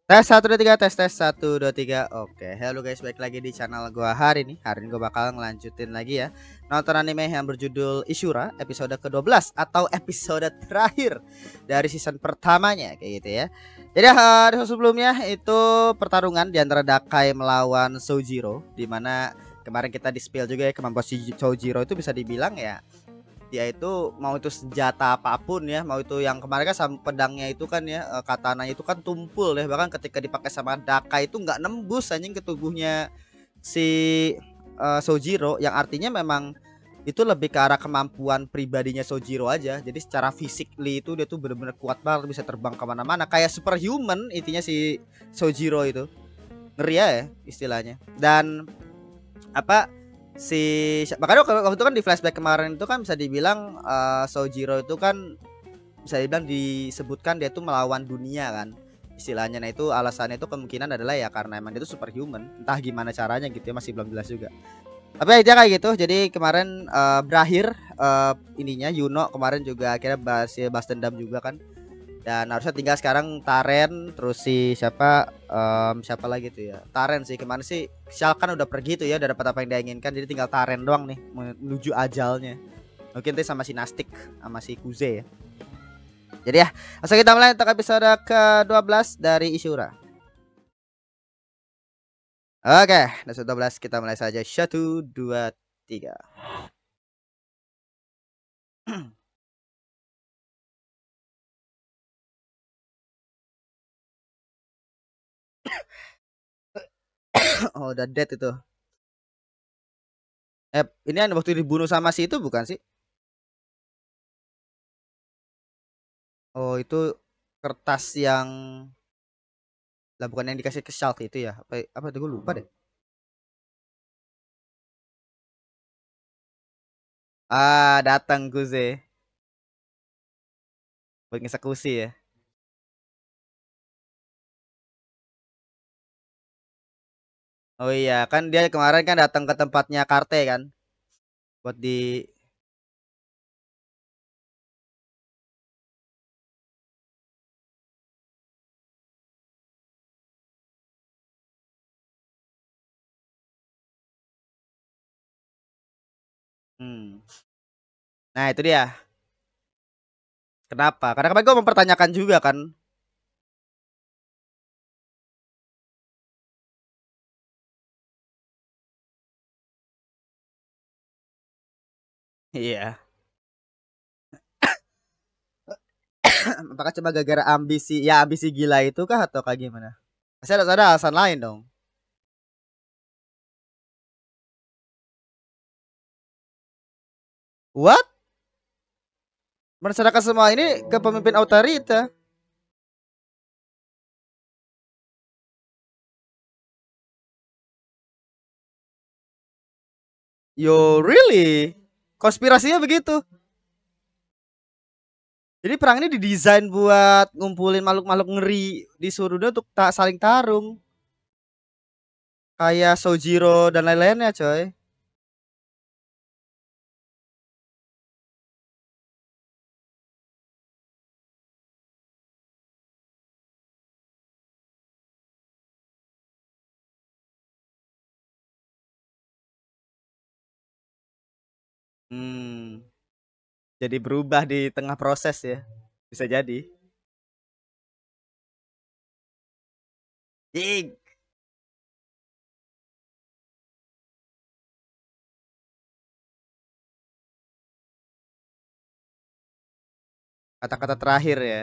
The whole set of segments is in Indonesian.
Tes 1 2 3, tes 1 2 3. Oke, halo guys, balik lagi di channel gua hari ini. Hari ini gua bakal ngelanjutin lagi ya nonton anime yang berjudul Ishura episode ke-12 atau episode terakhir dari season pertamanya kayak gitu ya. Jadi di episode sebelumnya itu pertarungan di antara Dakai melawan Sojiro, dimana kemarin kita di-spill juga ya kemampuan si Sojiro itu bisa dibilang ya dia itu mau itu senjata apapun ya, mau itu yang kemarin kan sama pedangnya itu kan ya, katananya itu kan tumpul ya, bahkan ketika dipakai sama Daka itu nggak nembus anjing ke tubuhnya si Sojiro, yang artinya memang itu lebih ke arah kemampuan pribadinya Sojiro aja. Jadi secara physically itu dia tuh bener-bener kuat banget, bisa terbang kemana-mana kayak superhuman intinya si Sojiro itu. Ngeri ya istilahnya. Dan apa makanya waktu itu kan di flashback kemarin itu kan bisa dibilang Sojiro itu kan bisa dibilang disebutkan dia tuh melawan dunia kan istilahnya. Nah itu alasannya itu kemungkinan adalah ya karena emang dia tuh superhuman, entah gimana caranya gitu ya, masih belum jelas juga. Tapi aja kayak gitu. Jadi kemarin berakhir ininya Yuno kemarin juga akhirnya bahas dendam juga kan. Dan harusnya tinggal sekarang Taren, terus si siapa lagi tuh ya, Taren sih. Kemana sih Shal kan udah pergi tuh ya, udah dapat apa yang dia inginkan, jadi tinggal Taren doang nih menuju ajalnya. Mungkin tuh sama si Nastik sama si Kuze ya. Jadi ya langsung kita mulai untuk episode ke-12 dari Ishura. Oke, episode 12 kita mulai saja. 1 2 3. Oh udah dead itu. Ini yang waktu dibunuh sama si itu bukan sih? Oh itu kertas yang lah, bukan yang dikasih ke Shulk itu ya? Apa itu gue lupa deh. Datang Guze buat ngeksekusi ya. Oh iya, kan dia kemarin kan datang ke tempatnya Karte kan buat di hmm. Nah, itu dia. Kenapa? Karena kemarin gue mempertanyakan juga kan. Iya. Apakah coba gara-gara ambisi, ya ambisi gila itu kah atau kayak gimana? Pasti ada alasan lain dong. What? Masyarakat semua ini ke pemimpin otorita. Yo, really? Konspirasinya begitu. Jadi perang ini didesain buat ngumpulin makhluk-makhluk ngeri di seluruh dunia untuk tak saling tarung. Kayak Sojiro dan lain-lainnya, coy. Hmm, jadi berubah di tengah proses ya. Bisa jadi. Ih, kata-kata terakhir ya.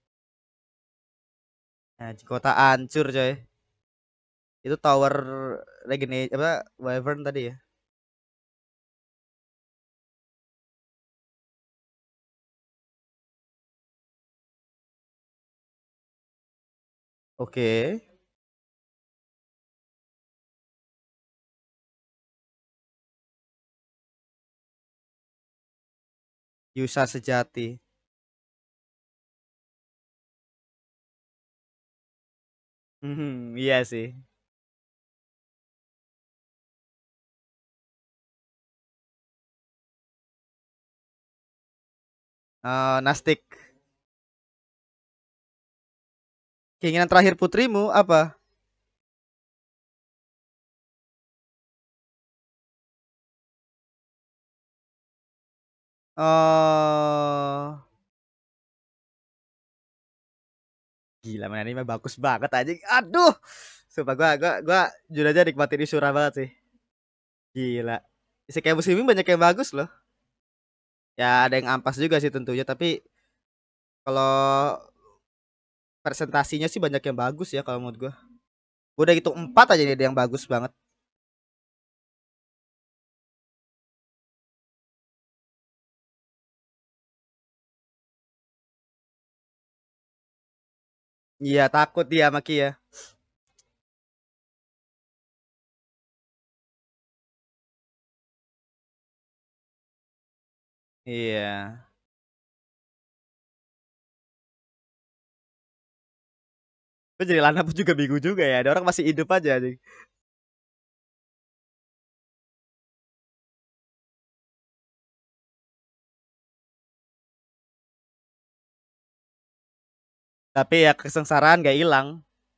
Nah, kota hancur, coy. Itu tower Regenerate apa Wyvern tadi ya. Oke. Yusa sejati. Iya sih. Nastik. Keinginan terakhir putrimu apa? Oh, gila mana ini mah bagus banget aja. Aduh, sumpah gua jujur aja nikmatin Isura banget sih. Gila. Si kayak musim ini banyak yang bagus loh. Ya ada yang ampas juga sih tentunya, tapi kalau presentasinya sih banyak yang bagus ya kalau menurut gua. Gua udah hitung 4 aja nih ada yang bagus banget. Iya, takut dia sama Kia. Iya. Gue jadi Lana pun juga bingung juga ya. Ada orang masih hidup aja anjing. Tapi ya kesengsaraan gak hilang.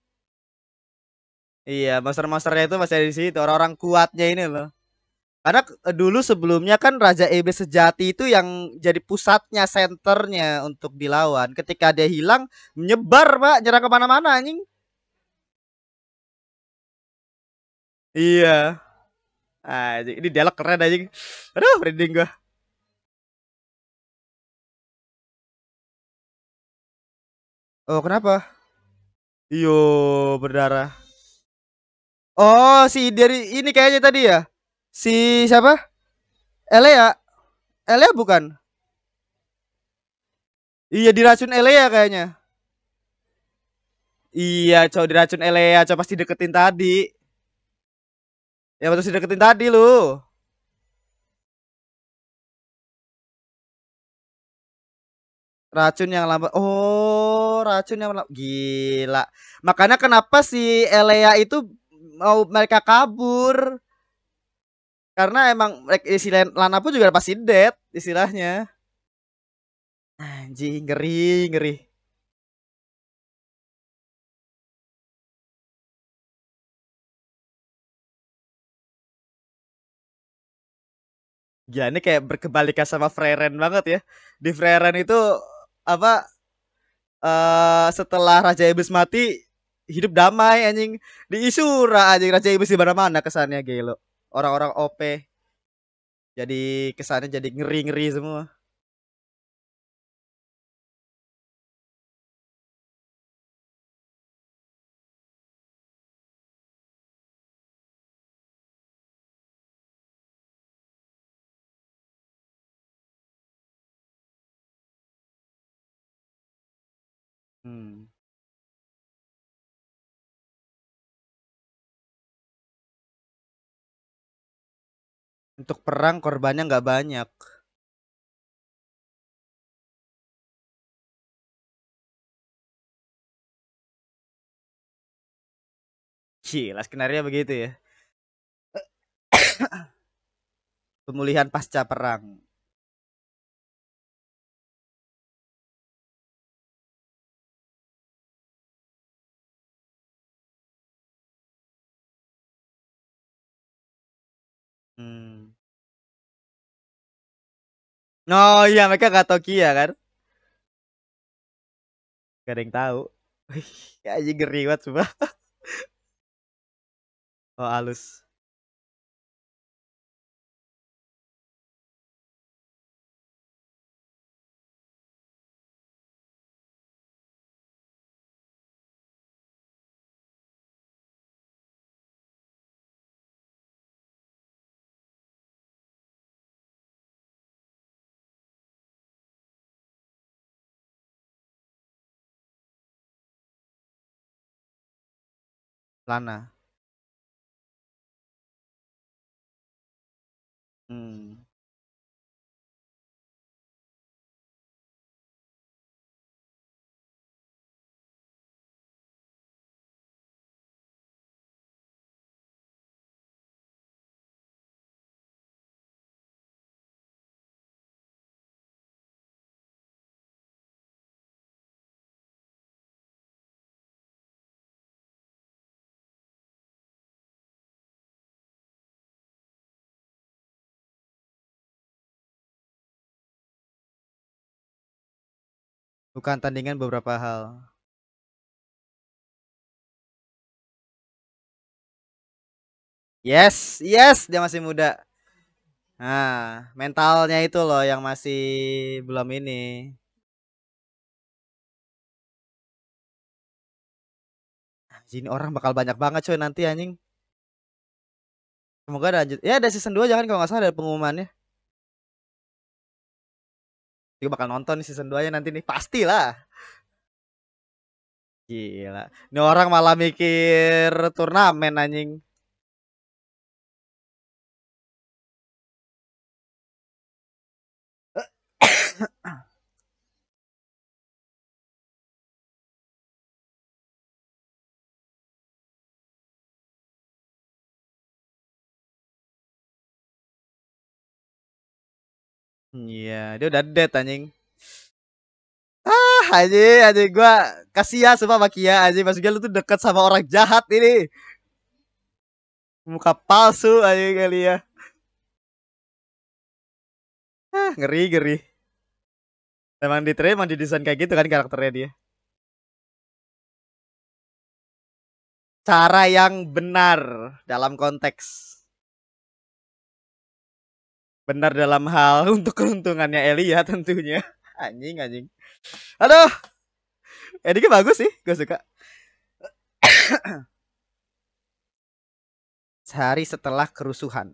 Iya, monster-monsternya itu masih ada di situ. Orang-orang kuatnya ini loh. Karena dulu sebelumnya kan Raja Ebe sejati itu yang jadi pusatnya, senternya untuk dilawan. Ketika dia hilang, menyebar, Pak, nyerang kemana-mana anjing. Iya. Anjing, ini dialog keren anjing. Aduh, merinding gua. Oh, kenapa? Iyo, berdarah. Oh, si dari ini kayaknya tadi ya. Si siapa? Elea. Elea bukan? Iya, diracun Elea kayaknya. Iya, cowok diracun Elea, coba pasti deketin tadi. Ya pasti deketin tadi lu. Racun yang lambat. Oh, racun yang lambat. Gila. Makanya kenapa si Elea itu mau mereka kabur? Karena emang si Lana pun juga pasti dead istilahnya. Anjing, ngeri, ngeri. Ya ini kayak berkebalikan sama Freren banget ya. Di Freren itu apa setelah Raja Iblis mati hidup damai anjing. Di Isura anjing Raja Iblis di mana-mana kesannya gelo. Orang-orang OP jadi kesannya jadi ngeri-ngeri semua. Hmm. Untuk perang korbannya nggak banyak. Gila, skenario begitu ya. Pemulihan pasca perang. Hmm. Oh iya, mereka gak tahu Kia kan? Gak ada yang tahu. Ya aja ngeri banget semua. Oh halus. Lana. Hmm. Bukan tandingan beberapa hal. Yes, yes, dia masih muda. Nah, mentalnya itu loh yang masih belum ini. Sini orang bakal banyak banget coy nanti anjing. Semoga ada lanjut. Ya ada season 2 jangan kalau nggak salah ada pengumumannya. Gue bakal nonton nih season 2 nya nanti nih. Pastilah. Gila. Ini orang malah mikir turnamen anjing. Iya, dia udah dead anjing. Anjing, anjing gua kasihan sama Makia anjing. Maksudnya lu tuh deket sama orang jahat ini. Muka palsu anjing kali ya. Ngeri, ngeri. Emang didesain kayak gitu kan karakternya dia. Cara yang benar dalam konteks. Benar dalam hal untuk keuntungannya Elia tentunya. Anjing, anjing. Aduh, endingnya bagus sih, gue suka. Sehari setelah kerusuhan.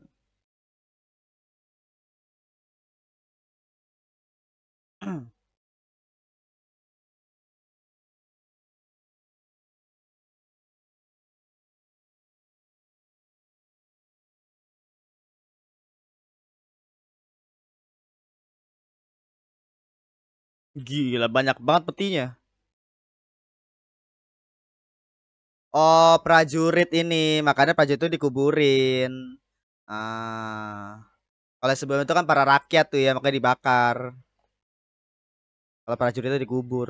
Gila, banyak banget petinya. Oh, prajurit ini, makanya prajurit itu dikuburin. Ah, kalau sebelum itu kan para rakyat tuh ya, makanya dibakar. Kalau prajurit itu dikubur.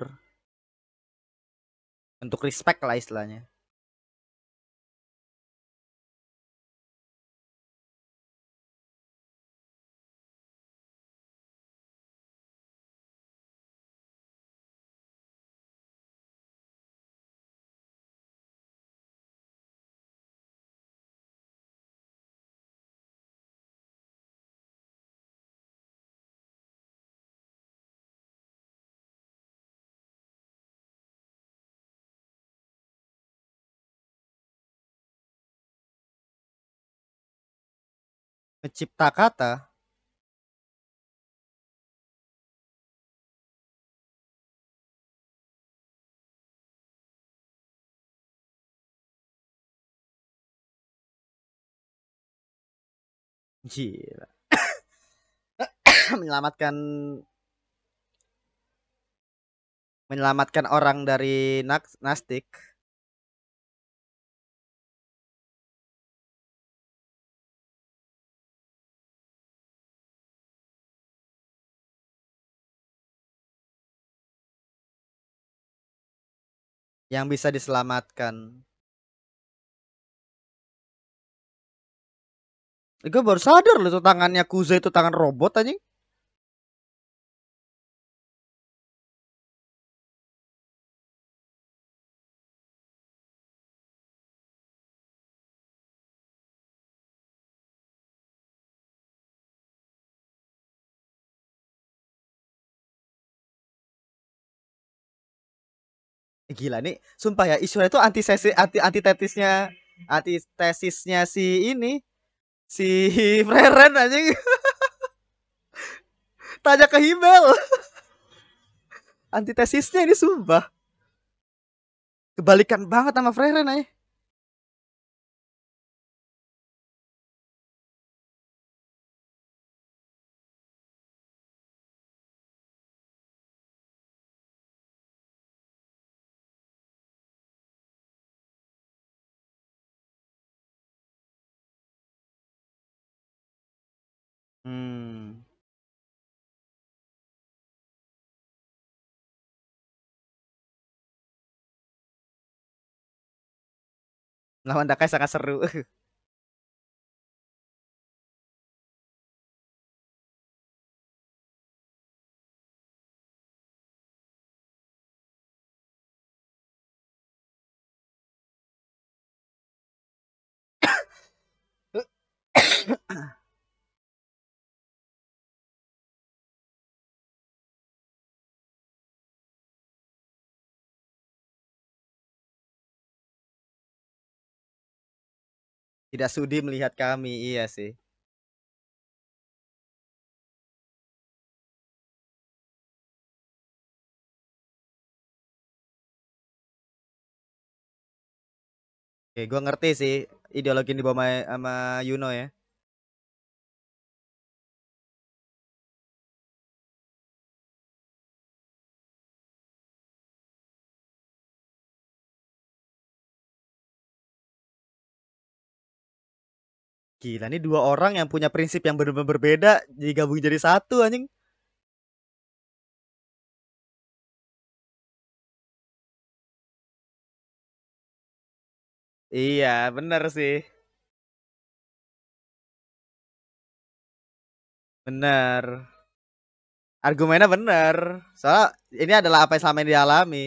Untuk respect lah istilahnya. Mencipta kata. Gila. menyelamatkan menyelamatkan orang dari Nastik. Yang bisa diselamatkan. Gue baru sadar loh tuh tangannya Kuze itu tangan robot anjing. Gila nih, sumpah ya Isura itu antitesisnya si ini si Freren anjing. Tanya ke Himmel. Antitesisnya ini sumpah. Kebalikan banget sama Freren aja. Hmm. Lawan Dakai sangat seru. Tidak sudi melihat kami, iya sih. Oke, gue ngerti sih ideologi yang dibawa sama Yuno ya. Gila, nih dua orang yang punya prinsip yang benar-benar berbeda digabung jadi satu anjing. Iya, bener sih. Bener. Argumennya bener. Soalnya ini adalah apa yang selama ini dialami.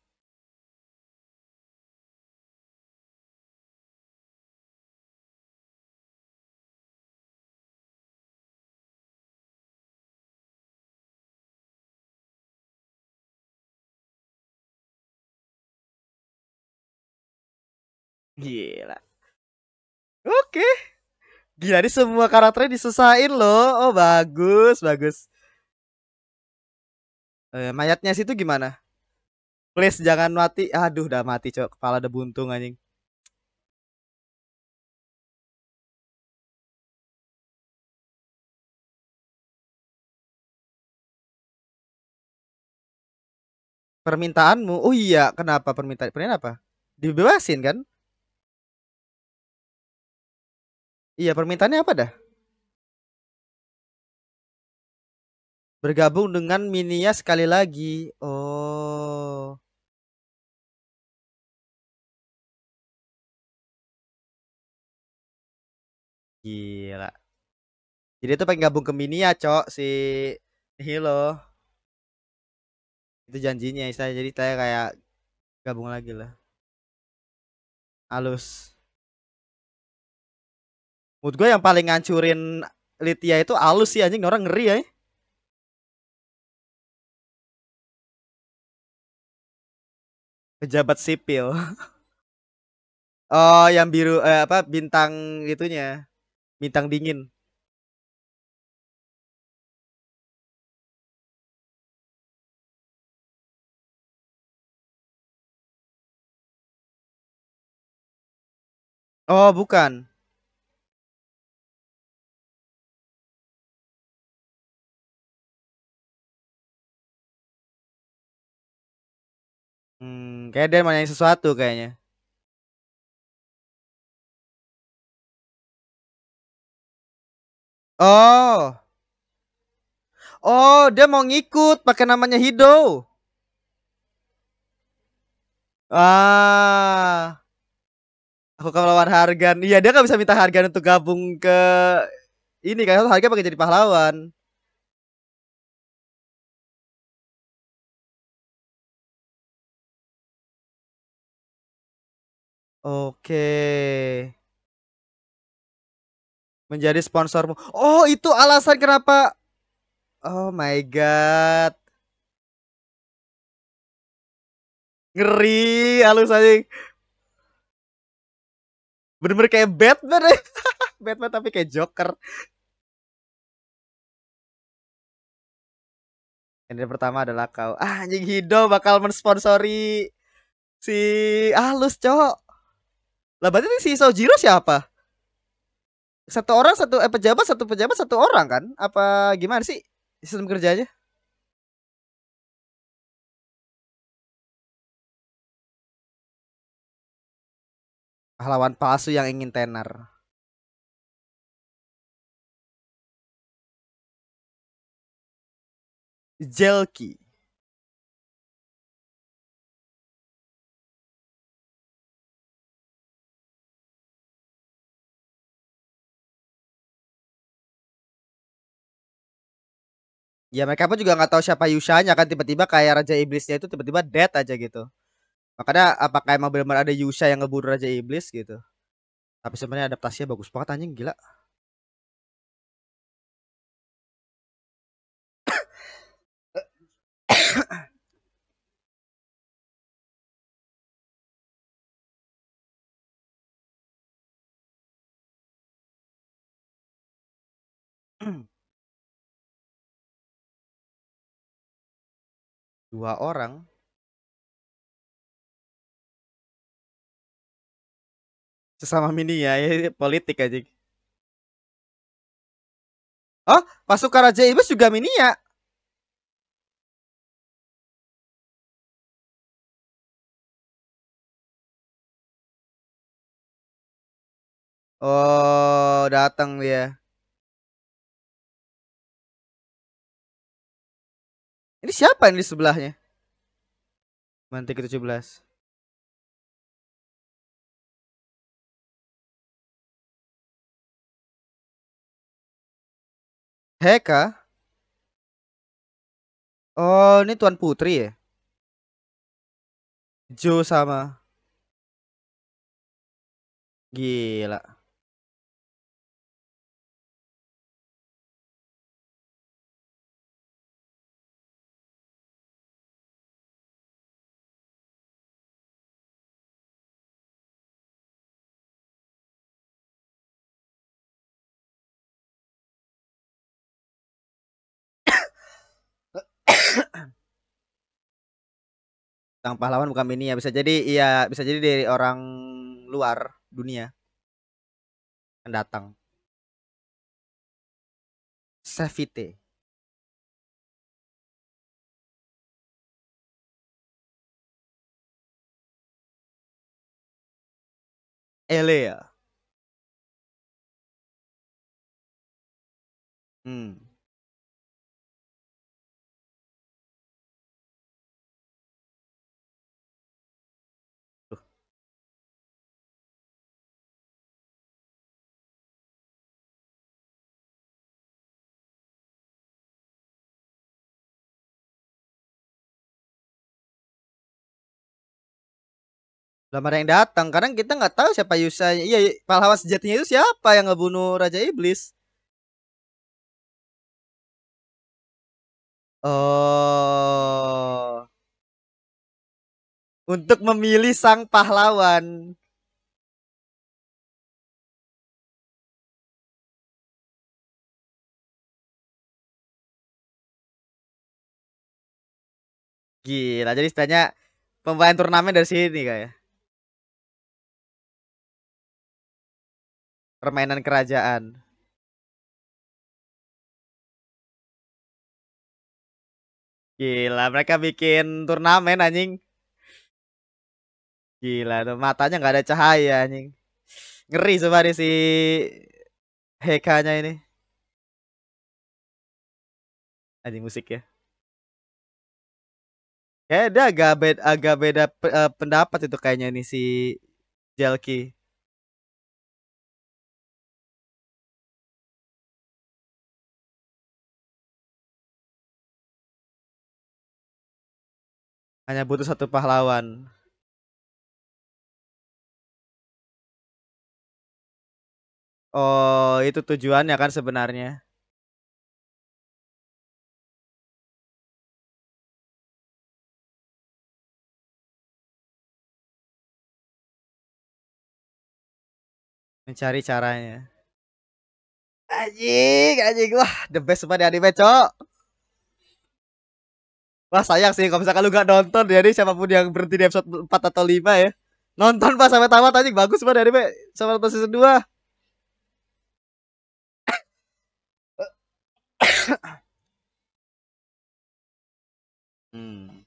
Gila. Oke. Gila, ini semua karakternya disusahin loh. Oh, bagus, bagus. Mayatnya situ gimana? Please jangan mati. Aduh, udah mati, cok. Kepala udah buntung anjing. Permintaanmu. Oh iya, kenapa permintaan? Permintaan apa? Dibebasin kan? Iya, permintaannya apa dah? Bergabung dengan Minia sekali lagi. Oh, gila. Jadi itu pengen gabung ke Minia, cok, si Hilo. Itu janjinya, saya jadi saya kayak gabung lagi lah. Halus. Menurut gue yang paling ngancurin Lithia itu halus sih anjing, orang ngeri ya. Pejabat sipil. Oh, yang biru apa bintang itunya. Bintang dingin. Oh, bukan. Kayak dia mau nanya sesuatu kayaknya. Oh. Oh, dia mau ngikut pakai namanya Hido. Ah, aku akan melawan Hargan. Iya, dia nggak bisa minta Hargan untuk gabung ke ini kan Hargan pakai jadi pahlawan. Oke. Menjadi sponsormu. Oh, itu alasan kenapa. Oh my god. Ngeri halus aja. Bener-bener kayak Batman ya. Batman tapi kayak Joker. Yang pertama adalah kau. Ah, anjing Hido bakal mensponsori si halus, cowok. Lah berarti si Sojiro siapa? Satu orang satu pejabat satu orang kan? Apa gimana sih sistem kerjanya? Pahlawan palsu yang ingin tenar. Jelki. Ya mereka pun juga nggak tahu siapa Yushanya kan tiba-tiba kayak Raja Iblisnya itu tiba-tiba dead aja gitu. Makanya apakah emang benar-benar ada Yusha yang ngebunuh Raja Iblis gitu? Tapi sebenarnya adaptasinya bagus banget anjing gila. Dua orang. Sesama mini ya, politik aja. Oh, pasukan Raja Iblis juga mini ya. Oh, datang dia. Ini siapa yang di sebelahnya? Mantik ke-17. Heka? Oh, ini Tuan Putri ya? Jo sama. Gila. Sang pahlawan bukan mini ya. Bisa jadi iya, bisa jadi dari orang luar dunia yang datang. Savite. Elea. Hmm. Tuh. Belum ada yang datang. Kadang kita nggak tahu siapa Yusa. Iya, pahlawan sejatinya itu siapa yang ngebunuh Raja Iblis? Oh, untuk memilih sang pahlawan. Gila, jadi istilahnya pembayaran turnamen dari sini kayak permainan kerajaan. Gila, mereka bikin turnamen anjing. Gila tuh matanya nggak ada cahaya anjing. Ngeri sebenarnya si Hekanya ini. Anjing musik ya. Kayak dia agak beda pendapat itu kayaknya nih si Jelki. Hanya butuh satu pahlawan. Oh, itu tujuannya kan sebenarnya. Mencari caranya. Anjing, anjing. Wah, the best semua di anime, Cok. Wah, sayang sih kalau misalkan lu gak nonton. Jadi siapapun yang berhenti di episode 4 atau 5 ya. Nonton pas sampai tamat anjing. Bagus banget di anime. Sama nonton season 2. Hmm.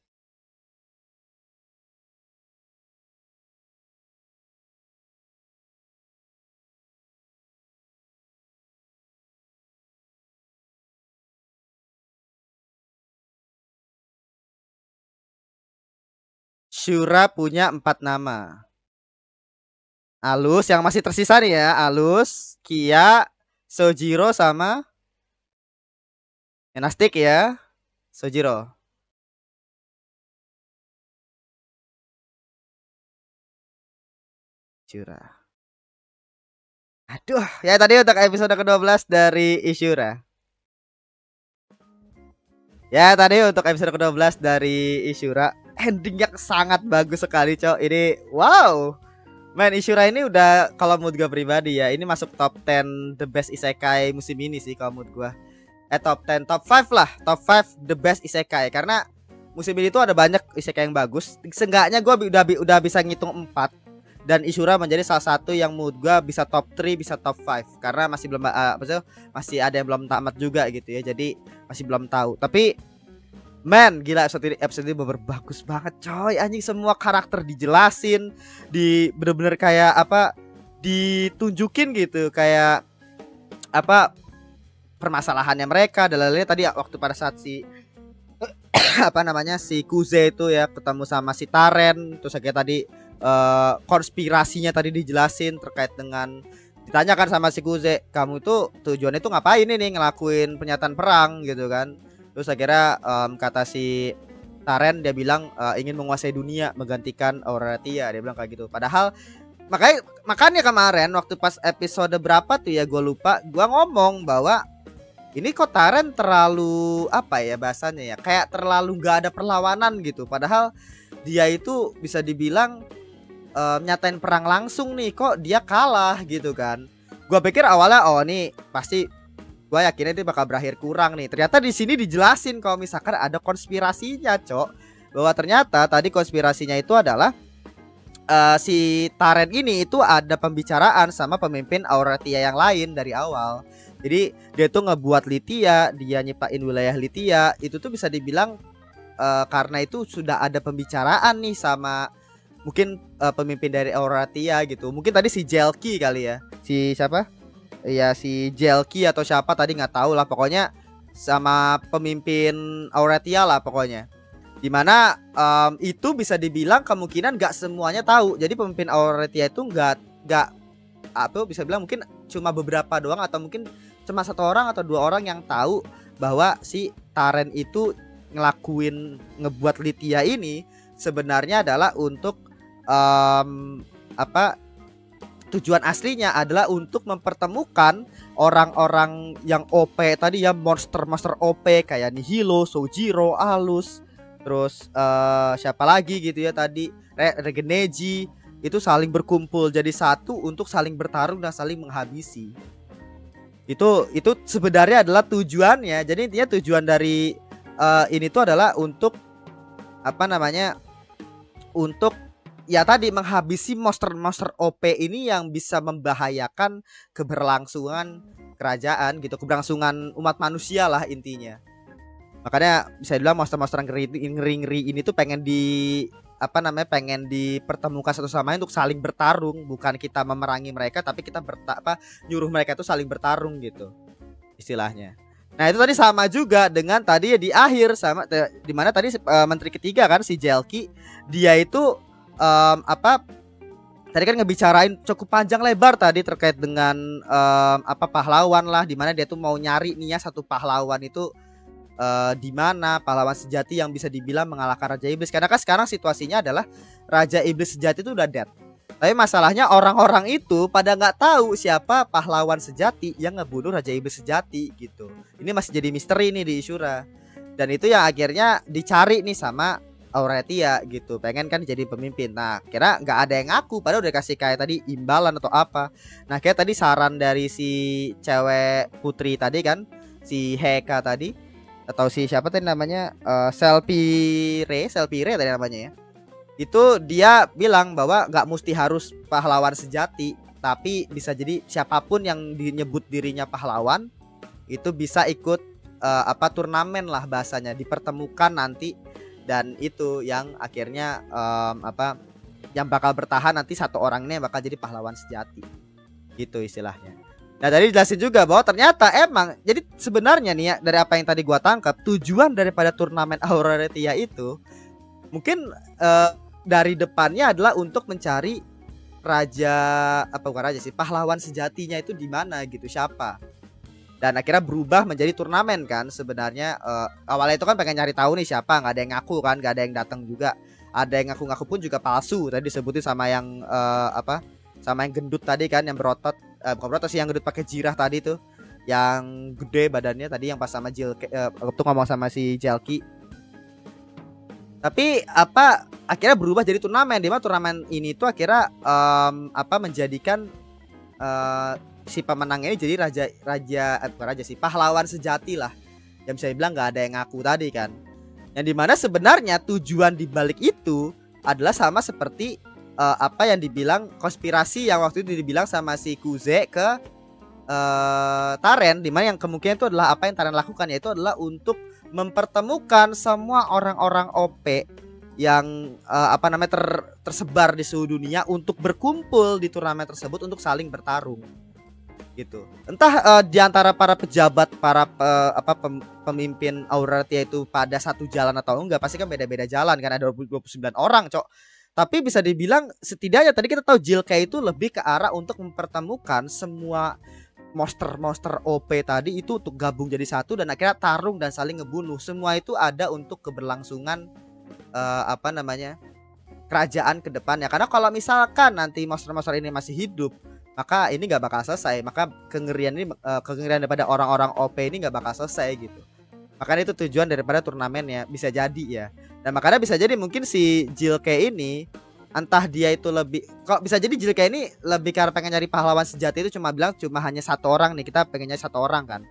Shura punya 4 nama. Alus yang masih tersisa nih ya. Alus, Kia, Sojiro sama Enastik ya. Sojiro. Shura. Aduh, ya tadi untuk episode ke-12 dari Ishura. Ya tadi untuk episode ke-12 dari Ishura. Ending yang sangat bagus sekali, Cok. Ini wow. Man, Ishura ini udah kalau mood gue pribadi ya, ini masuk top 10 the best isekai musim ini sih kalau mood gue. Top 10, top 5 lah, top 5 the best isekai karena musim ini tuh ada banyak isekai yang bagus. Seenggaknya gue udah bisa ngitung 4. Dan Ishura menjadi salah satu yang menurut gue bisa top 3, bisa top 5. Karena masih belum masih ada yang belum tamat juga gitu ya. Jadi masih belum tahu. Tapi man, gila episode ini bener bagus banget coy. Anjing, semua karakter dijelasin, bener-bener kayak apa, ditunjukin gitu, kayak apa permasalahannya mereka. Dan lainnya tadi waktu pada saat si apa namanya, si Kuze itu ya ketemu sama si Taren, terus kayak tadi konspirasinya tadi dijelasin terkait dengan, ditanyakan sama si Kuze, kamu itu tujuannya itu ngapain ini ngelakuin pernyataan perang gitu kan. Terus akhirnya kata si Taren, dia bilang ingin menguasai dunia menggantikan Auratia, dia bilang kayak gitu. Padahal makanya kemarin waktu pas episode berapa tuh ya gue lupa, gue ngomong bahwa ini kok Taren terlalu apa ya bahasanya ya, kayak terlalu nggak ada perlawanan gitu. Padahal dia itu bisa dibilang nyatain perang langsung nih, kok dia kalah gitu kan. Gua pikir awalnya ini pasti, gua yakin itu bakal berakhir kurang nih. Ternyata di sini dijelasin kalau misalkan ada konspirasinya, Cok. Bahwa ternyata tadi konspirasinya itu adalah si Taren ini itu ada pembicaraan sama pemimpin Auratia yang lain dari awal. Jadi dia tuh ngebuat Lithia, dia nyiptain wilayah Lithia. Itu tuh bisa dibilang karena itu sudah ada pembicaraan nih sama mungkin pemimpin dari Auratia gitu. Mungkin tadi si Jelki kali ya. Si siapa? Ya si Jelki atau siapa tadi nggak tahu lah. Pokoknya sama pemimpin Auratia lah pokoknya. Dimana itu bisa dibilang kemungkinan nggak semuanya tahu. Jadi pemimpin Auratia itu nggak apa bisa bilang mungkin cuma beberapa doang, atau mungkin cuma 1 orang atau 2 orang yang tahu bahwa si Taren itu ngebuat Lithia ini sebenarnya adalah untuk apa, tujuan aslinya adalah untuk mempertemukan orang-orang yang OP tadi ya, monster OP kayak Nihilo, Sojiro, Alus, terus siapa lagi gitu ya tadi, Regeneji, itu saling berkumpul jadi satu untuk saling bertarung dan saling menghabisi. Itu sebenarnya adalah tujuannya. Jadi intinya tujuan dari ini tuh adalah untuk apa namanya, untuk ya tadi menghabisi monster OP ini yang bisa membahayakan keberlangsungan kerajaan gitu, keberlangsungan umat manusia lah intinya. Makanya bisa dibilang monster-monster ngeri ini tuh pengen pengen dipertemukan satu sama lain untuk saling bertarung, bukan kita memerangi mereka, tapi kita nyuruh mereka tuh saling bertarung gitu istilahnya. Nah itu tadi sama juga dengan tadi ya di akhir, sama dimana tadi menteri ketiga kan si Jelki, dia itu tadi kan ngebicarain cukup panjang lebar tadi terkait dengan pahlawan lah, dimana dia tuh mau nyari nih ya satu pahlawan itu di mana pahlawan sejati yang bisa dibilang mengalahkan Raja Iblis. Karena kan sekarang situasinya adalah Raja Iblis sejati itu udah dead. Tapi masalahnya orang-orang itu pada nggak tahu siapa pahlawan sejati yang ngebunuh Raja Iblis sejati gitu. Ini masih jadi misteri nih di Ishura. Dan itu yang akhirnya dicari nih sama Auratia gitu. Pengen kan jadi pemimpin. Nah kira nggak ada yang ngaku, padahal udah kasih kayak tadi imbalan atau apa. Nah kayak tadi saran dari si cewek putri tadi kan, si Heka tadi, atau si siapa tadi namanya, Selpire tadi namanya ya. Itu dia bilang bahwa nggak mesti harus pahlawan sejati, tapi bisa jadi siapapun yang dinyebut dirinya pahlawan itu bisa ikut turnamen lah bahasanya, dipertemukan nanti. Dan itu yang akhirnya yang bakal bertahan nanti satu orang ini yang bakal jadi pahlawan sejati gitu istilahnya. Nah tadi jelasin juga bahwa ternyata emang jadi sebenarnya nih ya, dari apa yang tadi gua tangkap, tujuan daripada turnamen Auratia itu mungkin dari depannya adalah untuk mencari bukan raja sih, pahlawan sejatinya itu di mana gitu, siapa. Dan akhirnya berubah menjadi turnamen kan sebenarnya. Awalnya itu kan pengen nyari tahu nih siapa, nggak ada yang ngaku kan, nggak ada yang datang juga. Ada yang ngaku-ngaku pun juga palsu. Tadi disebutin sama yang sama yang gendut tadi kan, yang berotot, bukan berotot sih, yang gendut pakai jirah tadi tuh, yang gede badannya tadi, yang pas sama waktu ngomong sama si Jelki. Tapi akhirnya berubah jadi turnamen, di mana turnamen ini tuh akhirnya menjadikan si pemenangnya ini jadi bukan raja sih, pahlawan sejati lah, yang bisa dibilang nggak ada yang ngaku tadi kan. Yang dimana sebenarnya tujuan dibalik itu adalah sama seperti apa yang dibilang konspirasi yang waktu itu dibilang sama si Kuze ke Taren, dimana yang kemungkinan itu adalah apa yang Taren lakukan, yaitu adalah untuk mempertemukan semua orang-orang OP yang apa namanya tersebar di seluruh dunia untuk berkumpul di turnamen tersebut untuk saling bertarung gitu. Entah di antara para pejabat, para pemimpin Auratia itu pada satu jalan atau enggak, pasti kan beda-beda jalan kan, ada 29 orang, Cok. Tapi bisa dibilang setidaknya tadi kita tahu Jilke itu lebih ke arah untuk mempertemukan semua monster OP tadi itu untuk gabung jadi satu dan akhirnya tarung dan saling ngebunuh. Semua itu ada untuk keberlangsungan apa namanya kerajaan ke depannya. Karena kalau misalkan nanti monster-monster ini masih hidup, maka ini nggak bakal selesai. Maka kengerian ini kengerian daripada orang-orang OP ini nggak bakal selesai gitu. Makanya itu tujuan daripada turnamennya, bisa jadi ya. Dan makanya bisa jadi mungkin si Jilke ini entah dia itu lebih, kok bisa jadi Jilke ini lebih karena pengen nyari pahlawan sejati, itu cuma bilang cuma hanya satu orang nih, kita pengen nyari satu orang kan.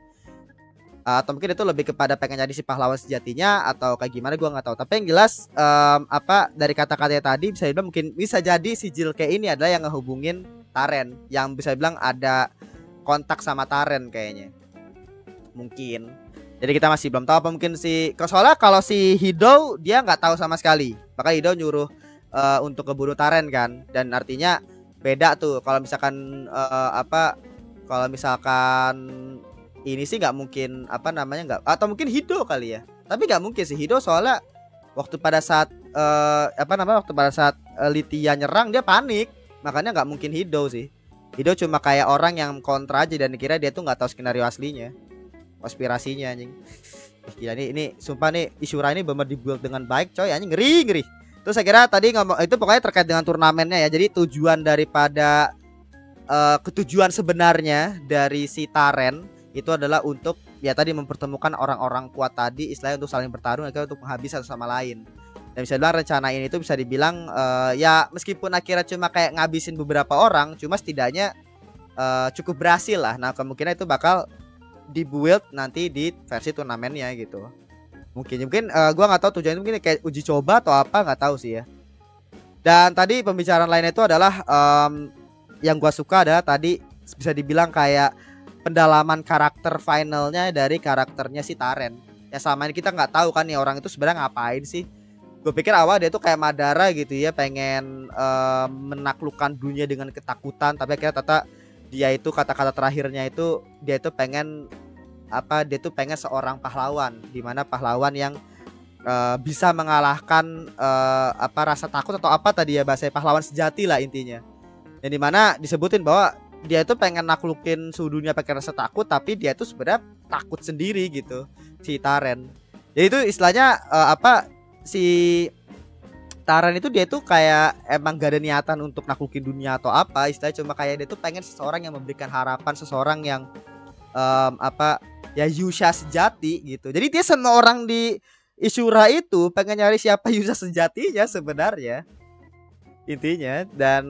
Atau mungkin itu lebih kepada pengen nyari si pahlawan sejatinya atau kayak gimana gua nggak tahu. Tapi yang jelas apa dari kata-katanya tadi bisa dibilang mungkin bisa jadi si Jilke ini adalah yang ngehubungin Taren, yang bisa bilang ada kontak sama Taren kayaknya. Mungkin. Jadi kita masih belum tahu apa mungkin si, soalnya kalau si Hido dia nggak tahu sama sekali. Maka Hido nyuruh untuk ngebunuh Taren kan, dan artinya beda tuh kalau misalkan apa, kalau misalkan ini sih nggak mungkin apa namanya nggak, atau mungkin Hido kali ya, tapi nggak mungkin sih Hido, soalnya waktu pada saat apa namanya waktu pada saat Lithia nyerang dia panik, makanya nggak mungkin Hido sih. Hido cuma kayak orang yang kontra aja dan kira dia tuh nggak tahu skenario aslinya, konspirasinya anjing. Gila ini sumpah nih Ishura ini bener dibuild dengan baik coy, anjing ngeri. Terus saya kira tadi ngomong itu pokoknya terkait dengan turnamennya ya. Jadi tujuan daripada ketujuan sebenarnya dari si Taren itu adalah untuk ya tadi mempertemukan orang-orang kuat tadi, istilahnya untuk saling bertarung akhirnya untuk menghabisi satu sama lain. Dan bisa dibilang rencana ini itu bisa dibilang ya meskipun akhirnya cuma kayak ngabisin beberapa orang, cuma setidaknya cukup berhasil lah. Nah kemungkinan itu bakal dibuild nanti di versi turnamennya gitu. Mungkin gua nggak tahu tujuannya, mungkin kayak uji coba atau apa, nggak tahu sih ya. Dan tadi pembicaraan lainnya itu adalah yang gua suka adalah tadi bisa dibilang kayak pendalaman karakter finalnya dari karakternya si Taren. Ya sama ini kita nggak tahu kan nih orang itu sebenarnya ngapain sih. Gue pikir awal dia tuh kayak Madara gitu ya, pengen menaklukkan dunia dengan ketakutan, tapi akhirnya ternyata dia itu kata-kata terakhirnya itu dia itu pengen apa, dia tuh pengen seorang pahlawan, dimana pahlawan yang bisa mengalahkan apa rasa takut atau apa tadi ya bahasa pahlawan sejati lah intinya. Yang dimana disebutin bahwa dia itu pengen naklukin seluruh dunia pakai rasa takut, tapi dia tuh sebenarnya takut sendiri gitu si Taren. Jadi itu istilahnya apa, si Taren itu dia tuh kayak emang gak ada niatan untuk naklukin dunia atau apa, istilahnya cuma kayak dia tuh pengen seseorang yang memberikan harapan, seseorang yang apa ya Yusha sejati gitu. Jadi dia semua orang di Ishura itu pengen nyari siapa Yusha sejatinya sebenarnya intinya. Dan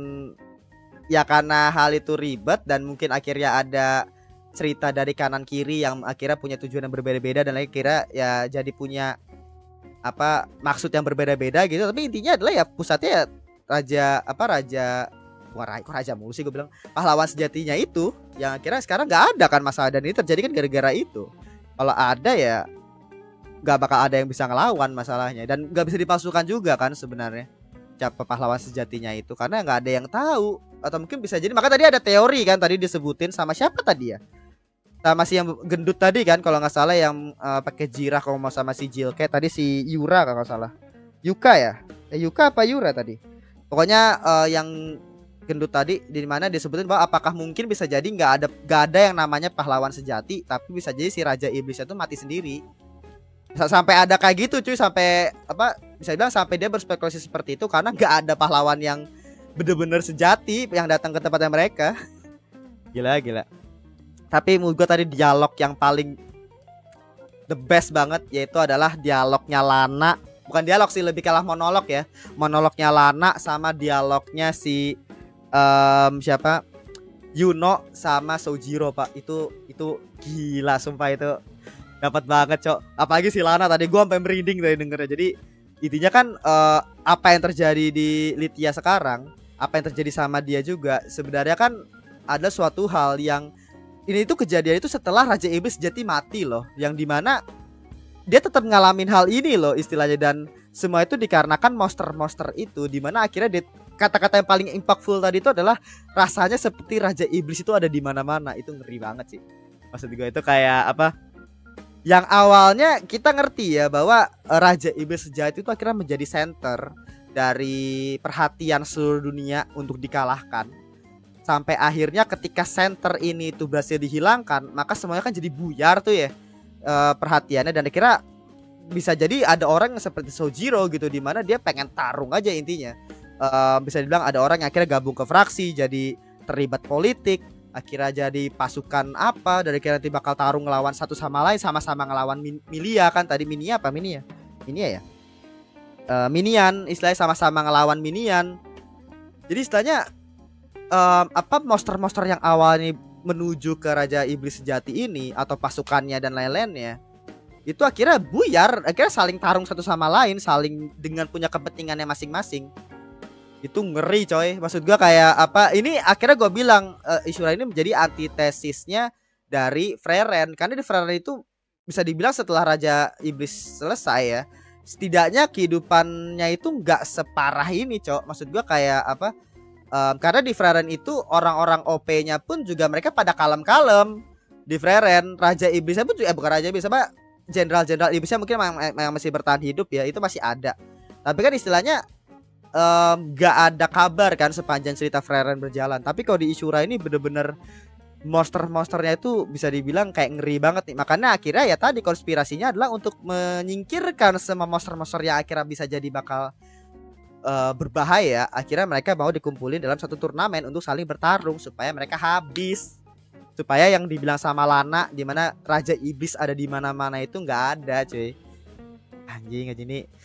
ya karena hal itu ribet dan mungkin akhirnya ada cerita dari kanan kiri yang akhirnya punya tujuan yang berbeda-beda dan akhirnya ya jadi punya apa maksud yang berbeda-beda gitu. Tapi intinya adalah ya pusatnya ya raja apa raja, kok raja mulu sih gue bilang, pahlawan sejatinya itu yang akhirnya sekarang nggak ada kan masalah, dan ini terjadi kan gara-gara itu. Kalau ada ya nggak bakal ada yang bisa ngelawan masalahnya, dan nggak bisa dipalsukan juga kan sebenarnya siapa pahlawan sejatinya itu, karena nggak ada yang tahu. Atau mungkin bisa jadi, maka tadi ada teori kan tadi disebutin sama siapa tadi ya, sama si yang gendut tadi kan kalau nggak salah, yang pakai jirah kalau mau sama si Jilke tadi, si Yura kalau nggak salah, Yuka ya, Yuka apa Yura tadi, pokoknya yang gendut tadi, di mana disebutin bahwa apakah mungkin bisa jadi nggak ada yang namanya pahlawan sejati, tapi bisa jadi si Raja Iblis itu mati sendiri. Sampai ada kayak gitu cuy, sampai apa bisa bilang sampai dia berspekulasi seperti itu karena nggak ada pahlawan yang bener-bener sejati yang datang ke tempatnya mereka. Gila. Tapi menurut gue tadi dialog yang paling the best banget yaitu adalah dialognya Lana. Bukan dialog sih, lebih kalah monolog ya. Monolognya Lana sama dialognya si siapa, Yuno sama Sojiro pak. Itu gila sumpah, itu Dapat banget, Cok. Apalagi si Lana tadi gua sampai merinding tadi dengernya. Jadi intinya kan apa yang terjadi di Lithia sekarang, apa yang terjadi sama dia juga sebenarnya kan ada suatu hal yang ini itu kejadian itu setelah Raja Iblis sejati mati loh, yang dimana dia tetap ngalamin hal ini loh istilahnya, dan semua itu dikarenakan monster-monster itu, dimana akhirnya dia, kata-kata yang paling impactful tadi itu adalah rasanya seperti Raja Iblis itu ada di mana-mana. Itu ngeri banget sih. Maksud gue itu kayak apa? Yang awalnya kita ngerti ya bahwa Raja Iblis sejati itu akhirnya menjadi center dari perhatian seluruh dunia untuk dikalahkan. Sampai akhirnya ketika center ini itu berhasil dihilangkan, maka semuanya kan jadi buyar tuh ya perhatiannya, dan akhirnya bisa jadi ada orang yang seperti Sojiro gitu, dimana dia pengen tarung aja intinya. Bisa dibilang ada orang yang akhirnya gabung ke fraksi, jadi terlibat politik, akhirnya jadi pasukan apa, dari kira nanti bakal tarung ngelawan satu sama lain, sama-sama ngelawan Milia kan tadi, Minia apa Minia? Minia ya? Minian, istilahnya sama-sama ngelawan Minian. Jadi istilahnya apa monster-monster yang awalnya menuju ke Raja Iblis sejati ini atau pasukannya dan lain-lainnya itu akhirnya buyar, akhirnya saling tarung satu sama lain, saling dengan punya kepentingannya masing-masing. Itu ngeri coy. Maksud gua kayak apa, ini akhirnya gua bilang Ishura ini menjadi antitesisnya dari Frieren, karena di Frieren itu bisa dibilang setelah Raja Iblis selesai ya, setidaknya kehidupannya itu nggak separah ini cok. Maksud gua kayak apa, karena di Frieren itu orang-orang OP-nya pun juga mereka pada kalem-kalem. Di Frieren Raja Iblisnya pun juga bukan Raja Iblis, apa jenderal-jenderal Iblisnya mungkin yang masih bertahan hidup ya, itu masih ada. Tapi kan istilahnya gak ada kabar kan sepanjang cerita Frieren berjalan. Tapi kalau di Ishura ini bener-bener monster-monsternya itu bisa dibilang kayak ngeri banget nih. Makanya akhirnya ya tadi konspirasinya adalah untuk menyingkirkan semua monster-monster yang akhirnya bisa jadi bakal berbahaya. Akhirnya mereka mau dikumpulin dalam satu turnamen untuk saling bertarung supaya mereka habis, supaya yang dibilang sama Lana dimana Raja Iblis ada di mana-mana itu nggak ada cuy. Anjing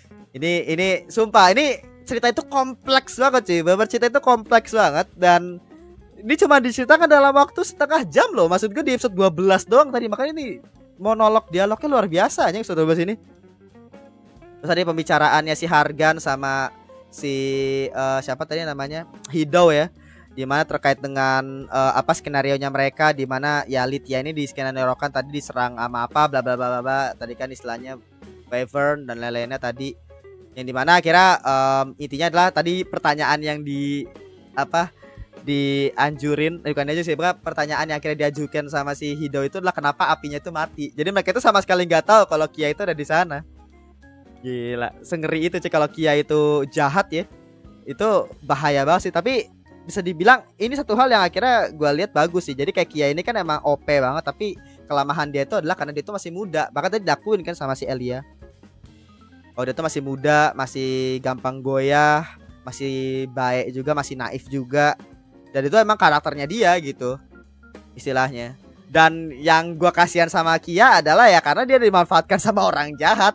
ini sumpah, ini cerita itu kompleks banget cuy. Bener cerita itu kompleks banget, dan ini cuma diceritakan dalam waktu setengah jam loh. Maksud gue di episode 12 doang tadi, makanya ini monolog dialognya luar biasa nih episode 12 ini. Terus tadi pembicaraannya si Hargan sama si siapa tadi namanya, Hidou ya, dimana terkait dengan apa skenario nya mereka, dimana ya Lithia ini di skenario kan tadi diserang sama apa bla bla bla bla tadi kan istilahnya Wyvern dan lain-lainnya tadi, yang dimana akhirnya intinya adalah tadi pertanyaan yang di apa dianjurin bukan aja sih, pertanyaan yang akhirnya diajukan sama si Hidou itu adalah kenapa apinya itu mati. Jadi mereka itu sama sekali nggak tahu kalau Kia itu ada di sana. Gila, sengeri itu sih kalau Kia itu jahat ya. Itu bahaya banget sih. Tapi bisa dibilang ini satu hal yang akhirnya gue lihat bagus sih. Jadi kayak Kia ini kan emang OP banget, tapi kelemahan dia itu adalah karena dia itu masih muda. Bahkan tadi diakuin kan sama si Elia. Oh dia tuh masih muda, masih gampang goyah, masih baik juga, masih naif juga. Dan itu emang karakternya dia gitu istilahnya. Dan yang gua kasihan sama Kia adalah ya karena dia dimanfaatkan sama orang jahat.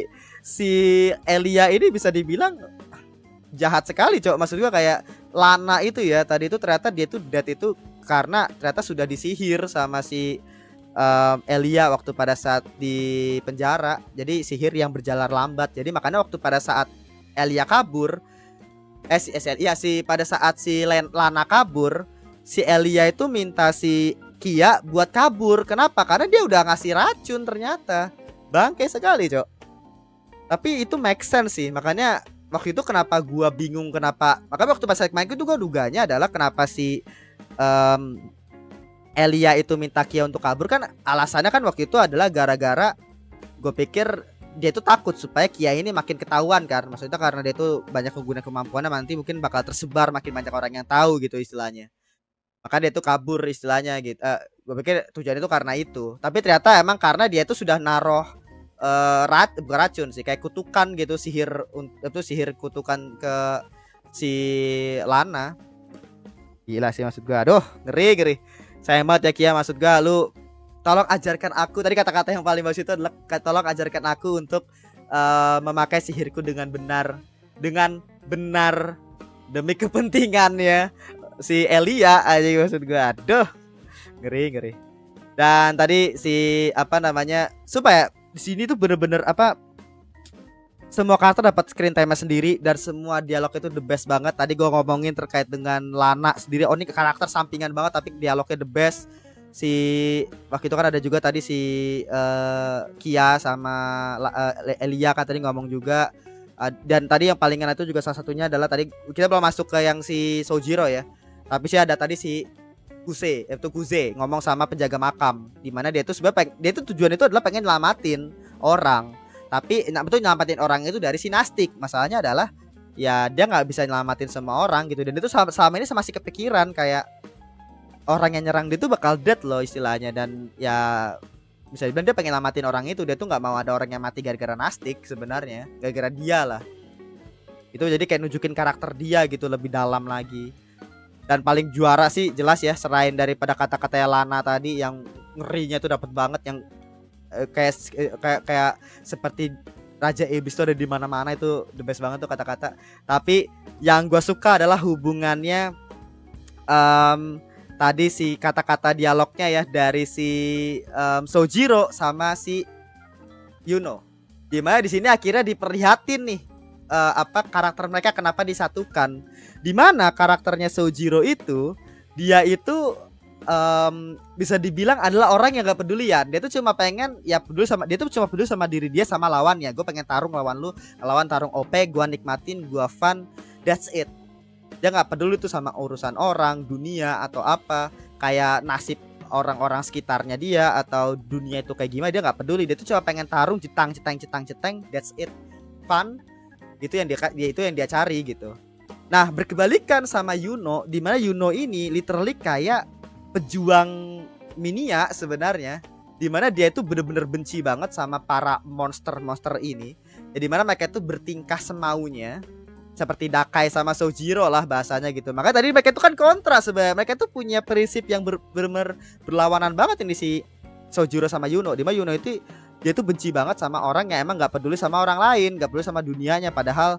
Si Elia ini bisa dibilang jahat sekali cok. Maksud gua kayak Lana itu ya, tadi itu ternyata dia tuh dead itu karena ternyata sudah disihir sama si Elia waktu pada saat di penjara. Jadi sihir yang berjalan lambat. Jadi makanya waktu pada saat Elia kabur, pada saat si Lana kabur, si Elia itu minta si Kia buat kabur. Kenapa? Karena dia udah ngasih racun ternyata. Bangke sekali cok. Tapi itu make sense sih. Makanya waktu itu kenapa gua bingung kenapa. Makanya waktu pas main itu gua duganya adalah kenapa si Elia itu minta Kia untuk kabur, kan alasannya kan waktu itu adalah gara-gara gue pikir dia itu takut supaya Kia ini makin ketahuan kan. Maksudnya karena dia itu banyak menggunakan kemampuannya, nanti mungkin bakal tersebar, makin banyak orang yang tahu gitu istilahnya. Maka dia itu kabur istilahnya gitu. Gue pikir tujuan itu karena itu. Tapi ternyata emang karena dia itu sudah naruh bukan racun sih, kayak kutukan gitu, sihir kutukan ke si Lana. Gila sih maksud gue. Aduh ngeri. Sayang banget ya Kia, maksud gue lu tolong ajarkan aku, tadi kata-kata yang paling bagus itu adalah tolong ajarkan aku untuk memakai sihirku dengan benar demi kepentingannya si Elia aja, maksud gue. Aduh ngeri. Dan tadi si apa namanya, supaya di sini tuh bener-bener apa, semua karakter dapat screen time sendiri dan semua dialog itu the best banget. Tadi gue ngomongin terkait dengan Lana sendiri, oh ini karakter sampingan banget tapi dialognya the best. Si waktu itu kan ada juga tadi si Kia sama Elia kan tadi ngomong juga. Dan tadi yang paling enak itu juga salah satunya adalah tadi kita belum masuk ke yang si Sojiro ya. Tapi sih ada tadi si Kuze ngomong sama penjaga makam, dimana dia tuh sebenarnya dia tuh tujuan itu adalah pengen nyelamatin orang. Tapi betul nyelamatin orang itu dari sinastik. Masalahnya adalah ya dia nggak bisa nyelamatin semua orang gitu. Dan itu selama ini masih kepikiran kayak orang yang nyerang dia tuh bakal dead loh istilahnya. Dan ya bisa dibilang dia pengen nyelamatin orang itu. Dia tuh nggak mau ada orang yang mati gara-gara nastik sebenarnya, gara-gara dia lah. Itu jadi kayak nunjukin karakter dia gitu lebih dalam lagi. Dan paling juara sih jelas ya, selain daripada kata-kata Lana tadi yang ngerinya tuh dapat banget, yang kayak seperti Raja Iblis tuh ada di mana-mana, itu the best banget tuh kata-kata. Tapi yang gue suka adalah hubungannya tadi si kata-kata dialognya ya dari si Sojiro sama si Yuno. Dimana di sini akhirnya diperlihatin nih apa karakter mereka kenapa disatukan. Dimana karakternya Sojiro itu dia itu bisa dibilang adalah orang yang gak pedulian. Dia tuh cuma pengen ya peduli sama, dia tuh cuma peduli sama diri dia sama lawannya. Gue pengen tarung lawan lu, lawan tarung OP, gue nikmatin, gue fun, that's it. Dia gak peduli tuh sama urusan orang, dunia atau apa, kayak nasib orang-orang sekitarnya dia atau dunia itu kayak gimana, dia gak peduli. Dia tuh cuma pengen tarung, cetang, that's it, fun. Itu yang dia cari gitu. Nah berkebalikan sama Yuno, dimana Yuno ini literally kayak pejuang Minia sebenarnya, dimana dia itu bener-bener benci banget sama para monster-monster ini. Jadi mana mereka itu bertingkah semaunya, seperti Dakai sama Sojiro lah bahasanya gitu. Makanya tadi mereka itu kan kontra sebenarnya. Mereka itu punya prinsip yang bener-bener berlawanan banget ini si Sojiro sama Yuno. Dimana Yuno itu dia tuh benci banget sama orang yang emang gak peduli sama orang lain, gak peduli sama dunianya. Padahal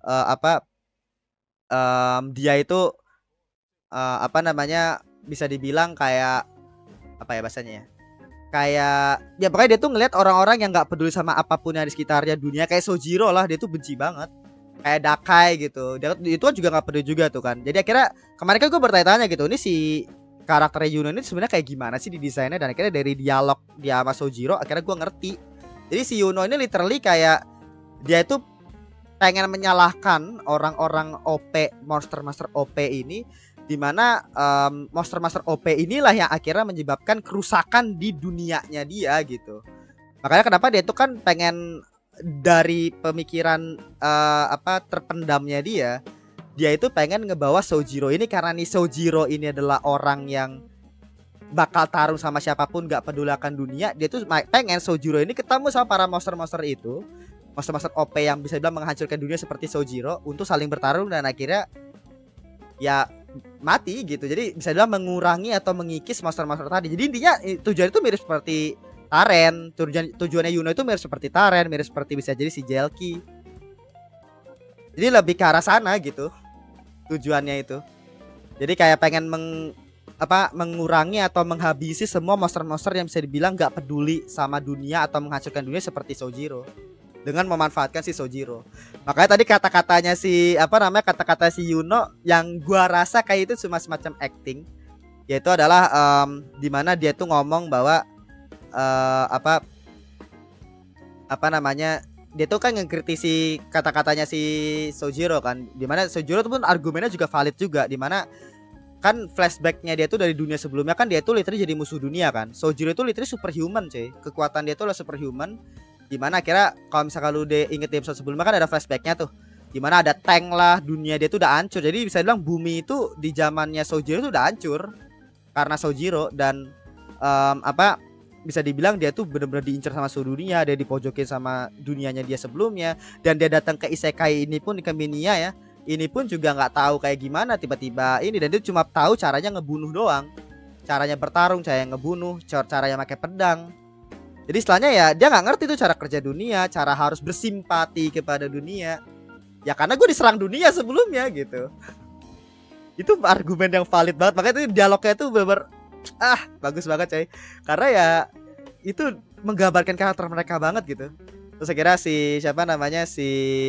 dia itu apa namanya, bisa dibilang kayak apa ya bahasanya ya, kayak ya pokoknya dia tuh ngelihat orang-orang yang nggak peduli sama apapun yang di sekitarnya dunia, kayak Sojiro lah, dia tuh benci banget. Kayak Dakai gitu, dia itu kan juga nggak peduli juga tuh kan. Jadi akhirnya kemarin kan gue bertanya-tanya gitu, ini si karakter Yuno ini sebenarnya kayak gimana sih di desainnya. Dan akhirnya dari dialog dia sama Sojiro akhirnya gue ngerti. Jadi si Yuno ini literally kayak dia itu pengen menyalahkan orang-orang OP, monster-monster OP ini, dimana monster-monster OP inilah yang akhirnya menyebabkan kerusakan di dunianya dia gitu. Makanya kenapa dia itu kan pengen, dari pemikiran apa terpendamnya dia itu pengen ngebawa Sojiro ini, karena nih Sojiro ini adalah orang yang bakal tarung sama siapapun, gak peduli akan dunia. Dia tuh pengen Sojiro ini ketemu sama para monster-monster itu, monster-monster OP yang bisa bilang menghancurkan dunia seperti Sojiro, untuk saling bertarung dan akhirnya ya mati gitu. Jadi bisa bilang mengurangi atau mengikis monster-monster tadi. Jadi intinya tujuan itu mirip seperti Taren. Tujuannya Yuno itu mirip seperti Taren, mirip seperti bisa jadi si Jelki. Jadi lebih ke arah sana gitu tujuannya itu. Jadi kayak pengen mengurangi atau menghabisi semua monster-monster yang bisa dibilang gak peduli sama dunia atau menghancurkan dunia seperti Sojiro, dengan memanfaatkan si Sojiro. Makanya tadi kata-katanya si kata-kata si Yuno yang gua rasa kayak itu cuma semacam acting, yaitu adalah dimana dia tuh ngomong bahwa dia tuh kan ngekritisi kata-katanya si Sojiro kan, dimana Sojiro tuh pun argumennya juga valid juga, dimana kan flashbacknya dia tuh dari dunia sebelumnya kan dia tuh literally jadi musuh dunia kan. Sojiro itu literally superhuman cuy, kekuatan dia tuh lah superhuman. Dimana akhirnya kalau misalkan lu inget di episode sebelumnya kan ada flashbacknya tuh, dimana ada tank lah, dunia dia tuh udah hancur. Jadi bisa bilang bumi itu di zamannya Sojiro tuh udah hancur karena Sojiro. Dan bisa dibilang dia tuh bener-bener diincar sama seluruh dunia, dia dipojokin sama dunianya dia sebelumnya. Dan dia datang ke Isekai ini pun, ke Minia ya, ini pun juga nggak tahu kayak gimana tiba-tiba ini, dan dia cuma tahu caranya ngebunuh doang, caranya bertarung, caranya ngebunuh, caranya pakai pedang. Jadi istilahnya ya dia nggak ngerti tuh cara kerja dunia, cara harus bersimpati kepada dunia. Ya karena gue diserang dunia sebelumnya gitu. Itu argumen yang valid banget. Makanya itu dialognya tuh bener-bener bagus banget coy. Karena ya itu menggambarkan karakter mereka banget gitu. Terus akhirnya si siapa namanya si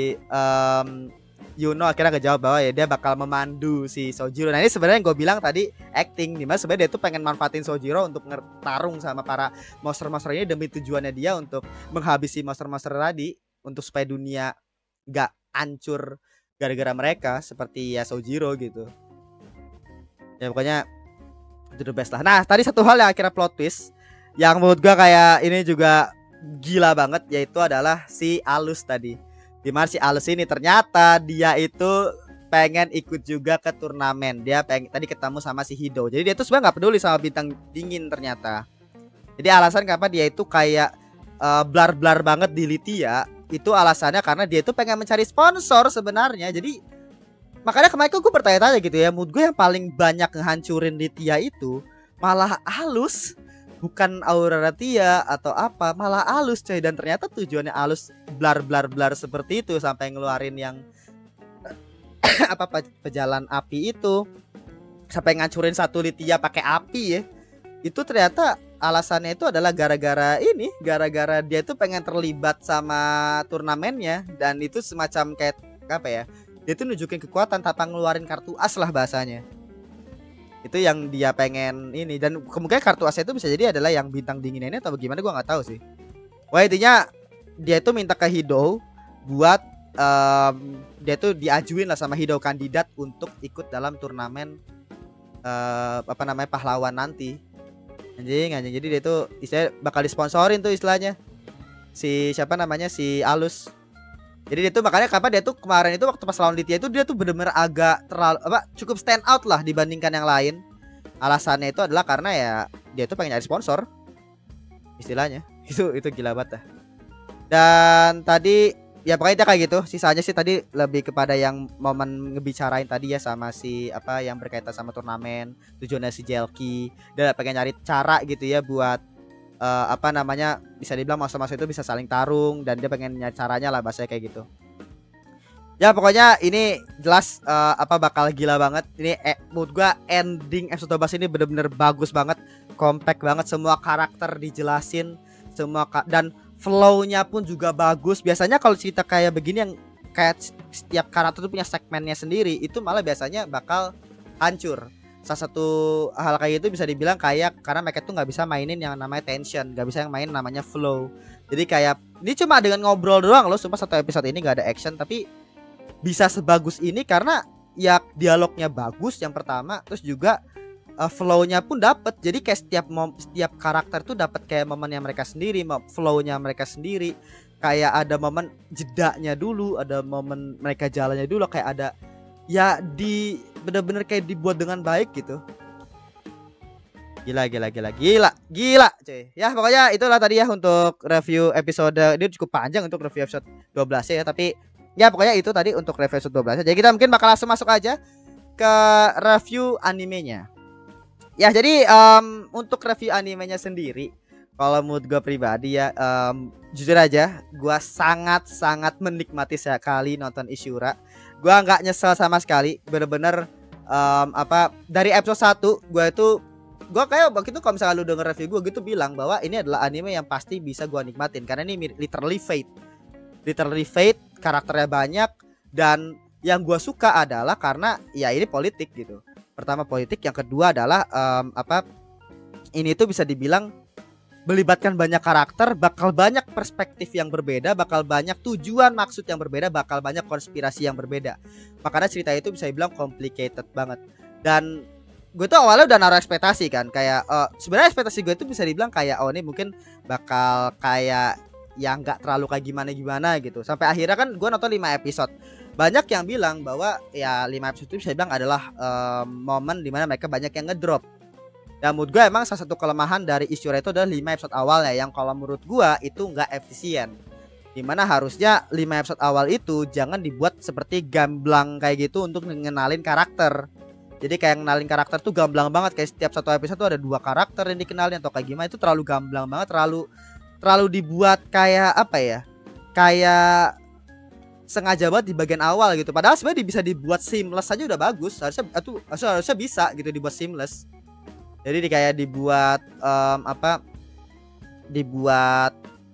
Yuno akhirnya ngejawab bahwa ya dia bakal memandu si Sojiro. Nah ini sebenarnya yang gue bilang tadi acting, dimana sebenarnya dia tuh pengen manfaatin Sojiro untuk tarung sama para monster-monster ini demi tujuannya dia untuk menghabisi monster-monster tadi, untuk supaya dunia gak hancur gara-gara mereka seperti ya Sojiro gitu. Ya pokoknya itu the best lah. Nah tadi satu hal yang akhirnya plot twist yang menurut gue kayak ini juga gila banget, yaitu adalah si Alus tadi. Dimana si Alus ini ternyata dia itu pengen ikut juga ke turnamen. Dia pengen tadi ketemu sama si Hido. Jadi dia tuh sebenarnya nggak peduli sama bintang dingin ternyata. Jadi alasan kenapa dia itu kayak blar-blar banget di Lithia itu alasannya karena dia itu pengen mencari sponsor sebenarnya. Jadi makanya kemarin gue bertanya-tanya gitu ya, mood gue yang paling banyak ngehancurin Lithia itu malah Alus, bukan Aurora Tia atau apa, malah Alus coy. Dan ternyata tujuannya Alus blar seperti itu sampai ngeluarin yang apa pejalan api itu, sampai ngancurin satu Lithia pakai api ya. Itu ternyata alasannya itu adalah gara-gara dia itu pengen terlibat sama turnamennya. Dan itu semacam kayak apa ya, dia tuh nunjukin kekuatan tanpa ngeluarin kartu as lah bahasanya. Itu yang dia pengen ini, dan kemungkinan kartu as itu bisa jadi adalah yang bintang dingin ini atau bagaimana gua nggak tahu sih. Wah intinya dia itu minta ke Hido buat dia tuh diajuin lah sama Hido kandidat untuk ikut dalam turnamen apa namanya pahlawan nanti. Anjing. Jadi dia tuh istilahnya bakal disponsorin tuh istilahnya si siapa namanya si Alus. Jadi dia tuh makanya kapan dia tuh kemarin itu waktu pas lawan Lithia itu dia tuh bener-bener agak terlalu cukup stand out lah dibandingkan yang lain. Alasannya itu adalah karena ya dia tuh pengen nyari sponsor istilahnya. Itu gila banget dah. Dan tadi ya pokoknya dia kayak gitu. Sisanya sih tadi lebih kepada yang momen ngebicarain tadi ya sama si apa yang berkaitan sama turnamen, tujuannya si Jelki. Dia pengen nyari cara gitu ya buat apa namanya bisa dibilang masa-masa itu bisa saling tarung, dan dia pengen nyari caranya lah bahasanya kayak gitu. Ya pokoknya ini jelas apa bakal gila banget. Ini menurut gua ending episode 12 ini bener-bener bagus banget, compact banget, semua karakter dijelasin semua dan flow-nya pun juga bagus. Biasanya kalau cerita kayak begini yang kayak setiap karakter tuh punya segmennya sendiri, itu malah biasanya bakal hancur. Salah satu hal kayak itu bisa dibilang kayak karena mereka tuh nggak bisa mainin yang namanya tension, nggak bisa yang main namanya flow. Jadi kayak ini cuma dengan ngobrol doang loh, sumpah satu episode ini nggak ada action tapi bisa sebagus ini karena ya dialognya bagus yang pertama, terus juga flow-nya pun dapet. Jadi kayak setiap karakter tuh dapat kayak momennya mereka sendiri, flow-nya mereka sendiri. Kayak ada momen jedanya dulu, ada momen mereka jalannya dulu, kayak ada ya di bener-bener kayak dibuat dengan baik gitu. Gila cuy. Ya pokoknya itulah tadi ya untuk review episode. Ini cukup panjang untuk review episode 12 ya, tapi ya pokoknya itu tadi untuk review episode 12 ya. Jadi kita mungkin bakal langsung masuk aja ke review animenya. Ya jadi untuk review animenya sendiri, kalau menurut gue pribadi ya jujur aja gue sangat menikmati sekali nonton Ishura. Gue nggak nyesel sama sekali, bener-bener apa dari episode 1 gue kayak waktu itu kalau misalnya lu denger review gue gitu bilang bahwa ini adalah anime yang pasti bisa gue nikmatin karena ini literally fate, karakternya banyak, dan yang gue suka adalah karena ya ini politik gitu. Pertama politik, yang kedua adalah apa ini tuh bisa dibilang melibatkan banyak karakter, bakal banyak perspektif yang berbeda, bakal banyak tujuan maksud yang berbeda, bakal banyak konspirasi yang berbeda. Makanya cerita itu bisa dibilang complicated banget. Dan gue tuh awalnya udah naruh ekspektasi kan, kayak sebenarnya ekspektasi gue tuh bisa dibilang kayak ini mungkin bakal kayak yang nggak terlalu kayak gimana gitu. Sampai akhirnya kan gue nonton 5 episode. Banyak yang bilang bahwa ya 5 episode itu bisa dibilang adalah momen dimana mereka banyak yang ngedrop. Dan menurut gue emang salah satu kelemahan dari Ishura itu adalah 5 episode awalnya yang kalau menurut gue itu nggak efisien. Dimana harusnya 5 episode awal itu jangan dibuat seperti gamblang kayak gitu untuk ngenalin karakter. Jadi kayak ngenalin karakter tuh gamblang banget, kayak setiap satu episode tuh ada 2 karakter yang dikenalin atau kayak gimana. Itu terlalu gamblang banget, terlalu dibuat kayak apa ya, kayak sengaja banget di bagian awal gitu. Padahal sebenarnya bisa dibuat seamless aja udah bagus. Harusnya bisa gitu dibuat seamless. Jadi kayak dibuat dibuat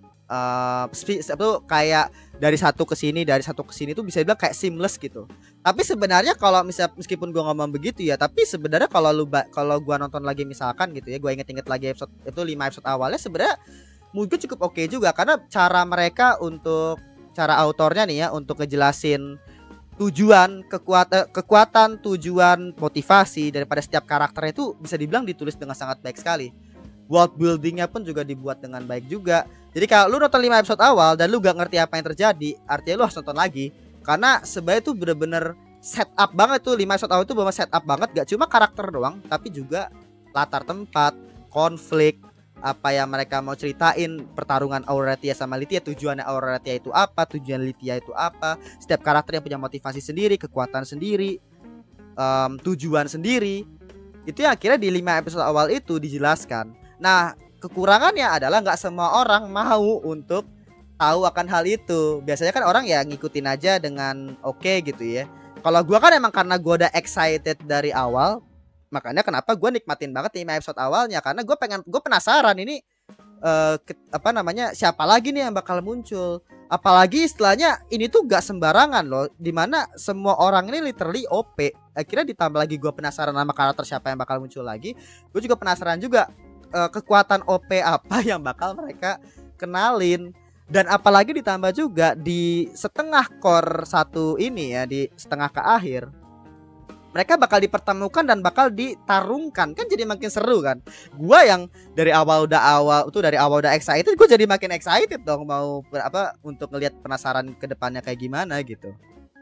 itu kayak dari satu ke sini tuh bisa dibilang kayak seamless gitu. Tapi sebenarnya kalau meskipun gua ngomong begitu ya, tapi sebenarnya kalau gua nonton lagi misalkan gitu ya, gua inget-inget lagi episode itu 5 episode awalnya sebenarnya menurut gue cukup oke juga, karena cara mereka untuk cara autornya nih ya untuk ngejelasin tujuan, kekuatan, tujuan, motivasi daripada setiap karakternya itu bisa dibilang ditulis dengan sangat baik sekali. World buildingnya pun juga dibuat dengan baik juga. Jadi kalau lu nonton 5 episode awal dan lu gak ngerti apa yang terjadi, artinya lu harus nonton lagi. Karena sebenarnya itu bener-bener set up banget tuh. 5 episode awal itu bener set up banget, gak cuma karakter doang, tapi juga latar tempat, konflik, apa yang mereka mau ceritain, pertarungan Auratia sama Lithia, tujuannya Auratia itu apa, tujuan Lithia itu apa. Setiap karakter yang punya motivasi sendiri, kekuatan sendiri, tujuan sendiri. Itu yang akhirnya di 5 episode awal itu dijelaskan. Nah, kekurangannya adalah nggak semua orang mau untuk tahu akan hal itu. Biasanya kan orang ya ngikutin aja dengan oke gitu ya. Kalau gua kan emang karena gua udah excited dari awal, makanya kenapa gua nikmatin banget 5 episode awalnya, karena gua penasaran ini siapa lagi nih yang bakal muncul. Apalagi istilahnya ini tuh gak sembarangan loh, dimana semua orang ini literally OP. Akhirnya ditambah lagi gue penasaran sama karakter siapa yang bakal muncul lagi. Gue juga penasaran juga kekuatan OP apa yang bakal mereka kenalin. Dan apalagi ditambah juga di setengah core satu ini ya, di setengah ke akhir, mereka bakal dipertemukan dan bakal ditarungkan, kan jadi makin seru kan. Gua yang dari awal udah excited, gue jadi makin excited dong mau untuk ngelihat, penasaran ke depannya kayak gimana gitu.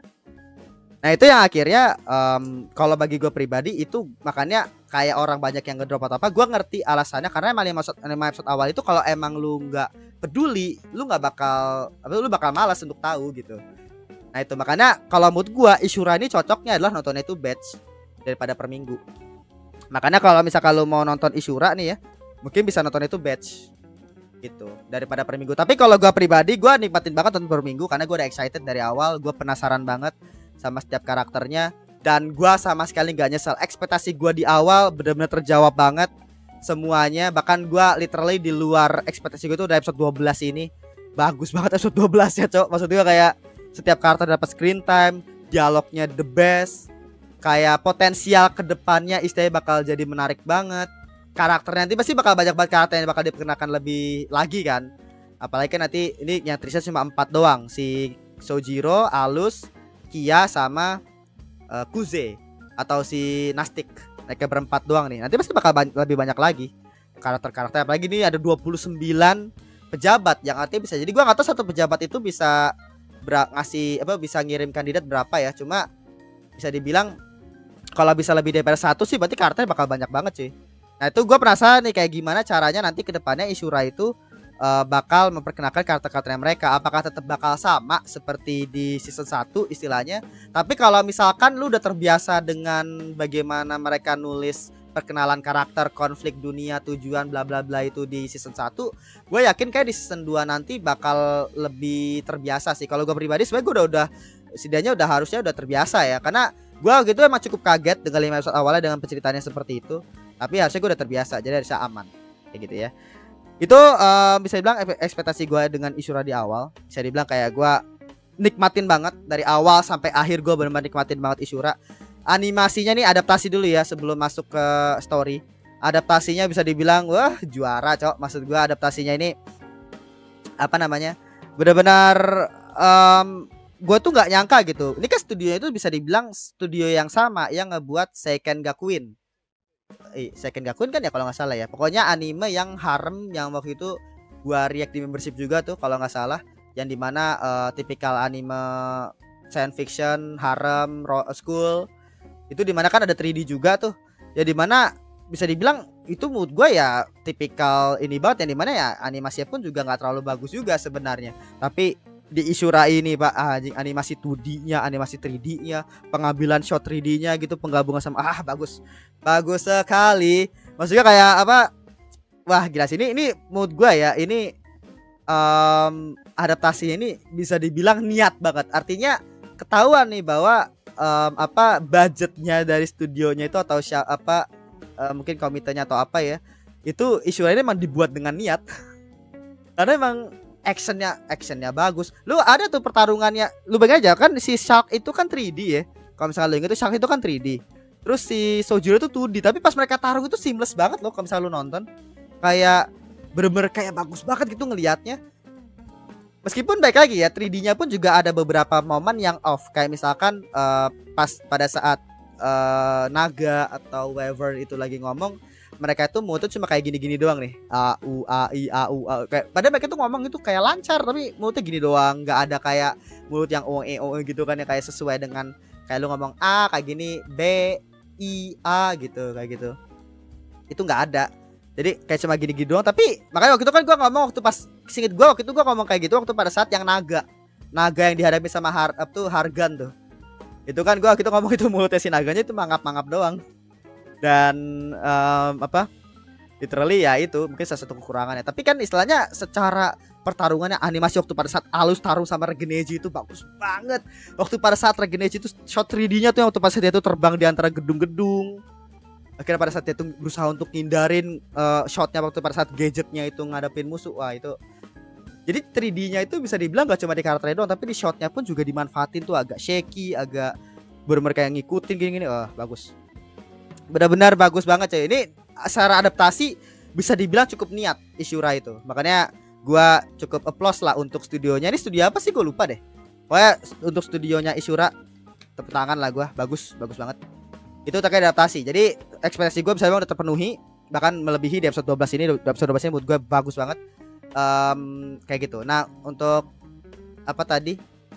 Nah itu yang akhirnya kalau bagi gue pribadi itu makanya kayak orang banyak yang ngedrop atau apa, gue ngerti alasannya, karena emang 5 episode awal itu kalau emang lu nggak peduli, lu bakal malas untuk tahu gitu. Nah itu makanya kalau mood gua Ishura ini cocoknya adalah nontonnya itu batch daripada per minggu. Makanya kalau misalkan lu mau nonton Ishura nih ya, mungkin bisa nonton itu batch gitu daripada per minggu. Tapi kalau gua pribadi, gua nikmatin banget nonton per minggu karena gua udah excited dari awal. Gua penasaran banget sama setiap karakternya dan gua sama sekali nggak nyesel. Ekspektasi gua di awal benar-benar terjawab banget semuanya. Bahkan gua literally di luar ekspektasi gua itu udah episode 12 ini. Bagus banget episode 12 ya, Cok. Maksud gua kayak setiap karakter dapat screen time, dialognya the best, kayak potensial kedepannya istilahnya bakal jadi menarik banget. Karakternya nanti pasti bakal banyak banget karakter yang bakal diperkenalkan lebih lagi kan. Apalagi kan nanti ini yang Trisha cuma 4 doang, si Sojiro, Alus, Kia sama Kuze atau si Nastik. Mereka berempat doang nih. Nanti pasti bakal lebih banyak lagi karakter-karakter. Apalagi ini ada 29 pejabat yang artinya bisa jadi, gua nggak tahu satu pejabat itu bisa bisa ngirim kandidat berapa ya. Cuma bisa dibilang kalau bisa lebih daripada satu sih berarti karakternya bakal banyak banget sih. Nah itu gue penasaran nih kayak gimana caranya nanti kedepannya Ishura itu bakal memperkenalkan karakter-karakternya mereka. Apakah tetap bakal sama seperti di season 1 istilahnya. Tapi kalau misalkan lu udah terbiasa dengan bagaimana mereka nulis perkenalan karakter, konflik dunia, tujuan bla bla bla itu di season 1, gue yakin kayak di season 2 nanti bakal lebih terbiasa sih. Kalau gue pribadi sebenarnya gue udah setidaknya harusnya udah terbiasa ya, karena gue gitu emang cukup kaget dengan 5 episode awalnya dengan penceritaannya seperti itu. Tapi harusnya gue udah terbiasa, jadi harusnya aman kayak gitu ya. Itu bisa dibilang ekspektasi gue dengan Ishura di awal. Bisa dibilang kayak gue nikmatin banget dari awal sampai akhir, gue benar-benar nikmatin banget Ishura. Animasinya nih adaptasi dulu ya sebelum masuk ke story. Adaptasinya bisa dibilang wah juara, Cok. Maksud gue adaptasinya ini benar-benar gue tuh nggak nyangka gitu. Ini kan studionya itu bisa dibilang studio yang sama yang ngebuat Seiken Gakuin. Seiken Gakuin kan ya kalau nggak salah ya. Pokoknya anime yang harem yang waktu itu gua react di membership juga tuh kalau nggak salah. Yang dimana tipikal anime science fiction harem school. Itu dimana kan ada 3D juga tuh. Ya dimana bisa dibilang itu mood gue ya tipikal ini banget, yang dimana ya animasinya pun juga nggak terlalu bagus juga sebenarnya. Tapi di Ishura ini Pak, animasi 2D-nya, animasi 3D-nya, pengambilan shot 3D-nya gitu, penggabungan sama bagus. Bagus sekali. Maksudnya kayak apa? Wah, gila sih ini mood gue ya. Ini adaptasinya ini bisa dibilang niat banget. Artinya ketahuan nih bahwa budgetnya dari studionya itu atau mungkin komitenya atau apa ya, itu Ishura ini emang dibuat dengan niat. Karena emang actionnya bagus. Lu ada tuh pertarungannya, lu bayangin aja kan si Shark itu kan 3D ya. Kalau misalnya lu inget tuh Shark itu kan 3D. Terus si Sojiro itu 2D, tapi pas mereka tarung itu seamless banget loh kalau misalnya lu nonton. Kayak bener-bener kayak bagus banget gitu ngelihatnya. Meskipun baik lagi ya, 3D-nya pun juga ada beberapa momen yang off. Kayak misalkan pas pada saat Naga atau Weaver itu lagi ngomong, mereka itu mulut cuma kayak gini-gini doang nih, a u a i a u a, kayak padahal mereka tuh ngomong itu kayak lancar tapi mulutnya gini doang, nggak ada kayak mulut yang o gitu kan ya, kayak sesuai dengan kayak lu ngomong a kayak gini, b i a gitu, kayak gitu itu nggak ada. Jadi kayak cuma gini-gini doang. Tapi makanya waktu itu kan gua ngomong, waktu pas singkat gua waktu itu gua ngomong kayak gitu waktu pada saat yang naga yang dihadapi sama Hargan tuh, itu kan gua waktu itu ngomong itu mulutnya si naganya itu mangap-mangap doang. Dan literally ya itu mungkin salah satu kekurangannya. Tapi kan istilahnya secara pertarungannya, animasi waktu pada saat Alus taruh sama Regeneji itu bagus banget. Waktu pada saat Regeneji itu shot 3D-nya tuh yang waktu pas dia tuh terbang di antara gedung-gedung. Akhirnya pada saat dia tuh berusaha untuk ngindarin shotnya waktu pada saat gadgetnya itu ngadepin musuh. Wah itu. Jadi 3D-nya itu bisa dibilang gak cuma di karakternya doang, tapi di shotnya pun juga dimanfaatin tuh agak shaky, agak bener-bener kayak ngikutin gini-gini. Wah bagus. Benar-benar bagus banget coy. Ini secara adaptasi bisa dibilang cukup niat Ishura itu. Makanya gua cukup applause lah untuk studionya. Ini studio apa sih gua lupa deh. Pokoknya untuk studionya Ishura tepuk tangan lah gua. Bagus banget. Itu terkait adaptasi. Jadi ekspektasi gua bisa bilang udah terpenuhi, bahkan melebihi di episode 12 ini. Di episode 12 ini menurut gua bagus banget. Kayak gitu. Nah, untuk apa tadi?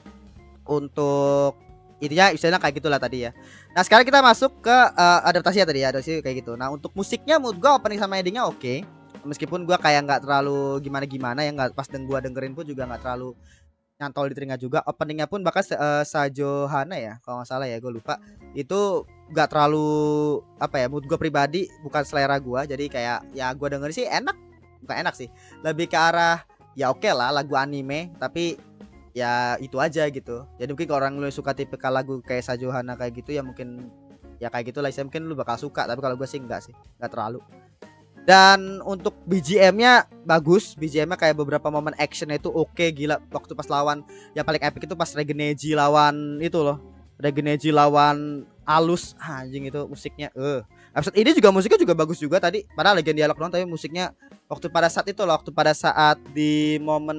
Untuk intinya istilahnya kayak gitulah tadi ya. Nah sekarang kita masuk ke adaptasi ya tadi ya, adaptasi kayak gitu. Nah untuk musiknya menurut gua opening sama endingnya oke. Meskipun gua kayak nggak terlalu gimana ya, nggak pas gua dengerin pun juga nggak terlalu nyantol di telinga juga. Openingnya pun bahkan Sajo Hana ya kalau nggak salah ya, gua lupa. Itu nggak terlalu apa ya, menurut gua pribadi bukan selera gua. Jadi kayak ya gua dengerin sih enak, bukan enak sih, lebih ke arah ya oke lah lagu anime, tapi ya itu aja gitu. Jadi mungkin kalau orang lu suka tipikal lagu kayak Sajohana kayak gitu ya mungkin ya kayak gitulah, saya mungkin lu bakal suka. Tapi kalau gue sih enggak sih, enggak terlalu. Dan untuk BGM-nya bagus, BGM-nya kayak beberapa momen actionnya itu oke, gila. Waktu pas lawan yang paling epic itu pas Regeneji lawan itu loh, Regeneji lawan Alus, anjing itu musiknya episode ini juga musiknya juga bagus juga tadi. Padahal lagi dialog doang tapi musiknya waktu pada saat itu loh, waktu pada saat di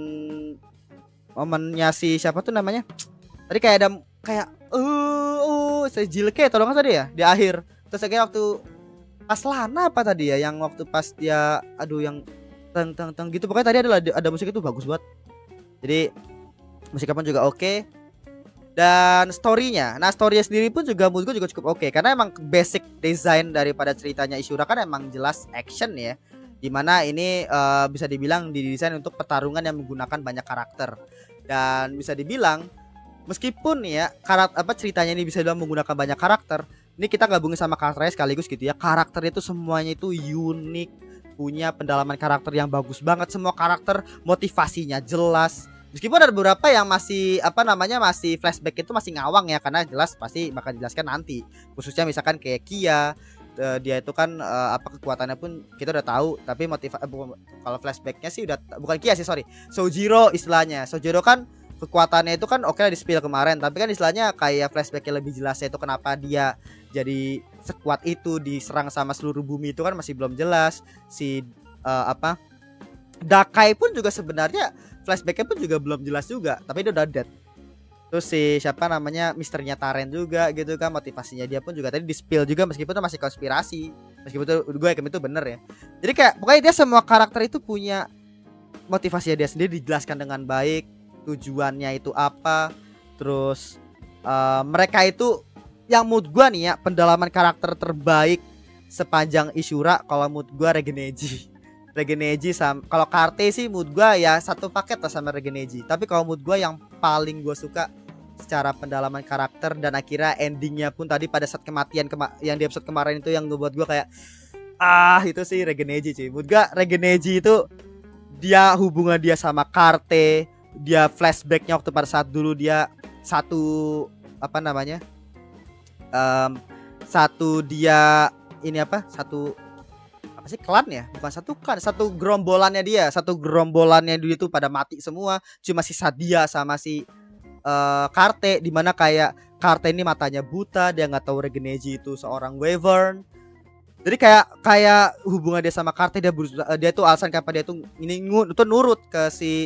momennya si siapa tuh namanya tadi, kayak ada kayak saya Jilke tolong tadi ya di akhir. Terus akhirnya waktu pas Lana apa tadi ya, yang waktu pas dia yang teng gitu, pokoknya tadi ada musik itu bagus banget. Jadi musiknya pun juga oke. Dan storynya, nah storynya sendiri pun juga menurut gue juga cukup oke, karena emang basic design daripada ceritanya Ishura kan emang jelas action ya, dimana ini bisa dibilang didesain untuk pertarungan yang menggunakan banyak karakter. Dan bisa dibilang meskipun ya ceritanya ini bisa dibilang menggunakan banyak karakter, ini kita gabungin sama karakternya sekaligus gitu ya. Karakternya itu semuanya itu unik, punya pendalaman karakter yang bagus banget. Semua karakter motivasinya jelas. Meskipun ada beberapa yang masih masih flashback itu masih ngawang ya, karena jelas pasti bakal dijelaskan nanti. Khususnya misalkan kayak Kia, dia itu kan kekuatannya pun kita udah tahu, tapi kalau flashbacknya sih udah bukan Kia sih, sorry, Sojiro istilahnya. Sojiro kan kekuatannya itu kan oke lah di spill kemarin, tapi kan istilahnya kayak flashbacknya lebih jelas itu kenapa dia jadi sekuat itu, diserang sama seluruh bumi itu kan masih belum jelas. Si Dakai pun juga sebenarnya flashbacknya pun juga belum jelas juga, tapi dia udah dead. Terus si siapa namanya misternya Taren juga gitu kan, motivasinya dia pun juga tadi di spill juga, meskipun itu masih konspirasi, meskipun itu gue yakin itu bener ya. Jadi kayak pokoknya dia semua karakter itu punya motivasinya dia sendiri, dijelaskan dengan baik, tujuannya itu apa. Terus mereka itu yang mood gue nih ya, pendalaman karakter terbaik sepanjang Ishura kalau mood gue Regeneji sama kalau Karte sih mood gue ya satu paket lah sama Regeneji. Tapi kalau mood gue yang paling gue suka secara pendalaman karakter dan akhirnya endingnya pun tadi pada saat kematian yang di episode kemarin itu yang ngebuat gue kayak itu sih Regeneji cuy. Mood gue Regeneji itu dia hubungan dia sama Karte, dia flashbacknya waktu pada saat dulu dia satu dia ini apa satu apa sih klan ya, bukan satu klan, satu gerombolannya dia itu pada mati semua, cuma sisa dia sama si Carte, dimana kayak Carte ini matanya buta, dia nggak tahu Regeneji itu seorang Wyvern. Jadi kayak hubungan dia sama Carte, dia tuh alasan kenapa dia tuh ini tuh nurut ke si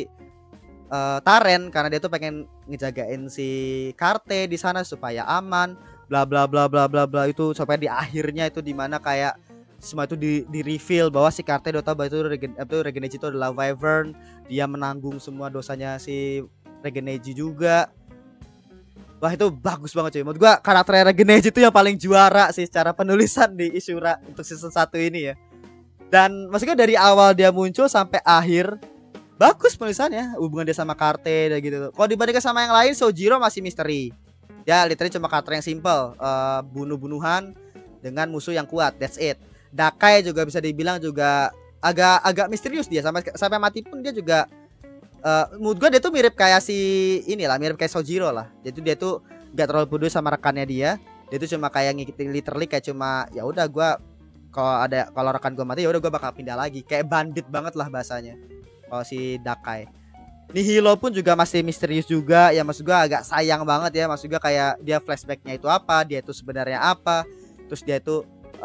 Taren karena dia tuh pengen ngejagain si Carte di sana supaya aman, bla bla bla bla bla bla, itu sampai di akhirnya itu dimana kayak semua itu di reveal bahwa si Carte udah tahu bahwa itu Regeneji itu adalah Wyvern, dia menanggung semua dosanya si Regeneji juga. Wah itu bagus banget cuy. Menurut gua karakter Regeneji itu yang paling juara sih secara penulisan di Ishura untuk season 1 ini ya. Dan maksudnya dari awal dia muncul sampai akhir bagus penulisannya, hubungan dia sama Carte dan gitu. Kalau dibandingkan sama yang lain, Sojiro masih misteri. Ya literally cuma karakter yang simple, bunuh-bunuhan dengan musuh yang kuat, that's it. Dakai juga bisa dibilang juga agak misterius dia, sampai mati pun dia juga menurut gue dia tuh mirip kayak mirip kayak Sojiro lah. Jadi dia tuh gak terlalu peduli sama rekannya dia tuh cuma kayak ngikutin, literally kayak cuma ya udah gue kalau rekan gue mati ya udah gue bakal pindah lagi, kayak bandit banget lah bahasanya kalau si Dakai. Nihilo pun juga masih misterius juga ya, maksud gue agak sayang banget ya, maksud gue kayak dia flashbacknya itu apa, dia itu sebenarnya apa, terus dia itu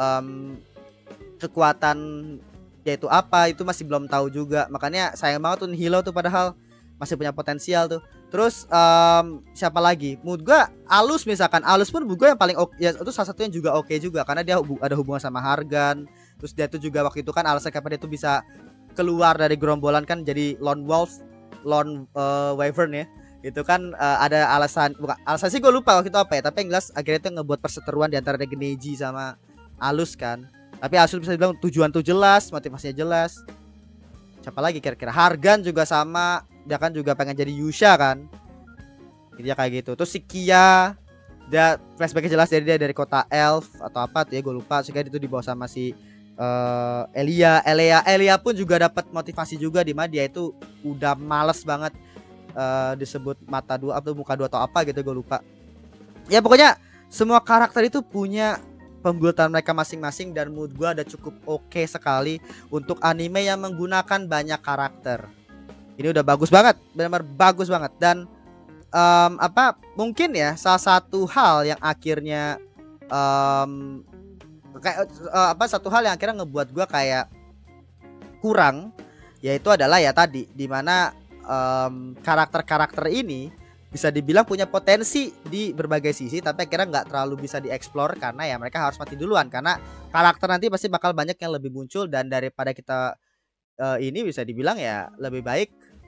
kekuatan dia itu apa, itu masih belum tahu juga. Makanya sayang banget tuh Nihilo tuh, padahal masih punya potensial tuh. Terus siapa lagi? Menurut gua Alus, misalkan Alus pun menurut gua yang paling ya, itu salah satunya juga oke juga karena dia ada hubungan sama Hargan. Terus dia tuh juga waktu itu kan alasan kenapa dia tuh bisa keluar dari gerombolan kan jadi lone wyvern ya. Itu kan ada alasan, bukan alasan sih gue lupa waktu itu apa ya, tapi yang jelas akhirnya itu ngebuat perseteruan di antara Regeneji sama Alus kan. Tapi Alus bisa dibilang tujuan tuh jelas, motivasinya jelas. Siapa lagi kira-kira? Hargan juga sama, dia kan juga pengen jadi Yusha kan. Dia kayak gitu. Terus si Kia, dia flashbacknya jelas dari dia dari kota Elf atau apa tuh ya, gue lupa. Sehingga itu dibawa sama si Elia pun juga dapat motivasi juga, di mana dia itu udah males banget disebut mata dua atau muka dua atau apa gitu, gue lupa. Ya pokoknya semua karakter itu punya pembuatan mereka masing-masing, dan mood gue ada cukup oke sekali untuk anime yang menggunakan banyak karakter. Ini udah bagus banget, benar-benar bagus banget. Dan mungkin ya salah satu hal yang akhirnya satu hal yang akhirnya ngebuat gue kayak kurang, yaitu adalah ya tadi dimana karakter-karakter ini bisa dibilang punya potensi di berbagai sisi, tapi akhirnya nggak terlalu bisa dieksplor karena ya mereka harus mati duluan, karena karakter nanti pasti bakal banyak yang lebih muncul, dan daripada kita ini bisa dibilang ya lebih baik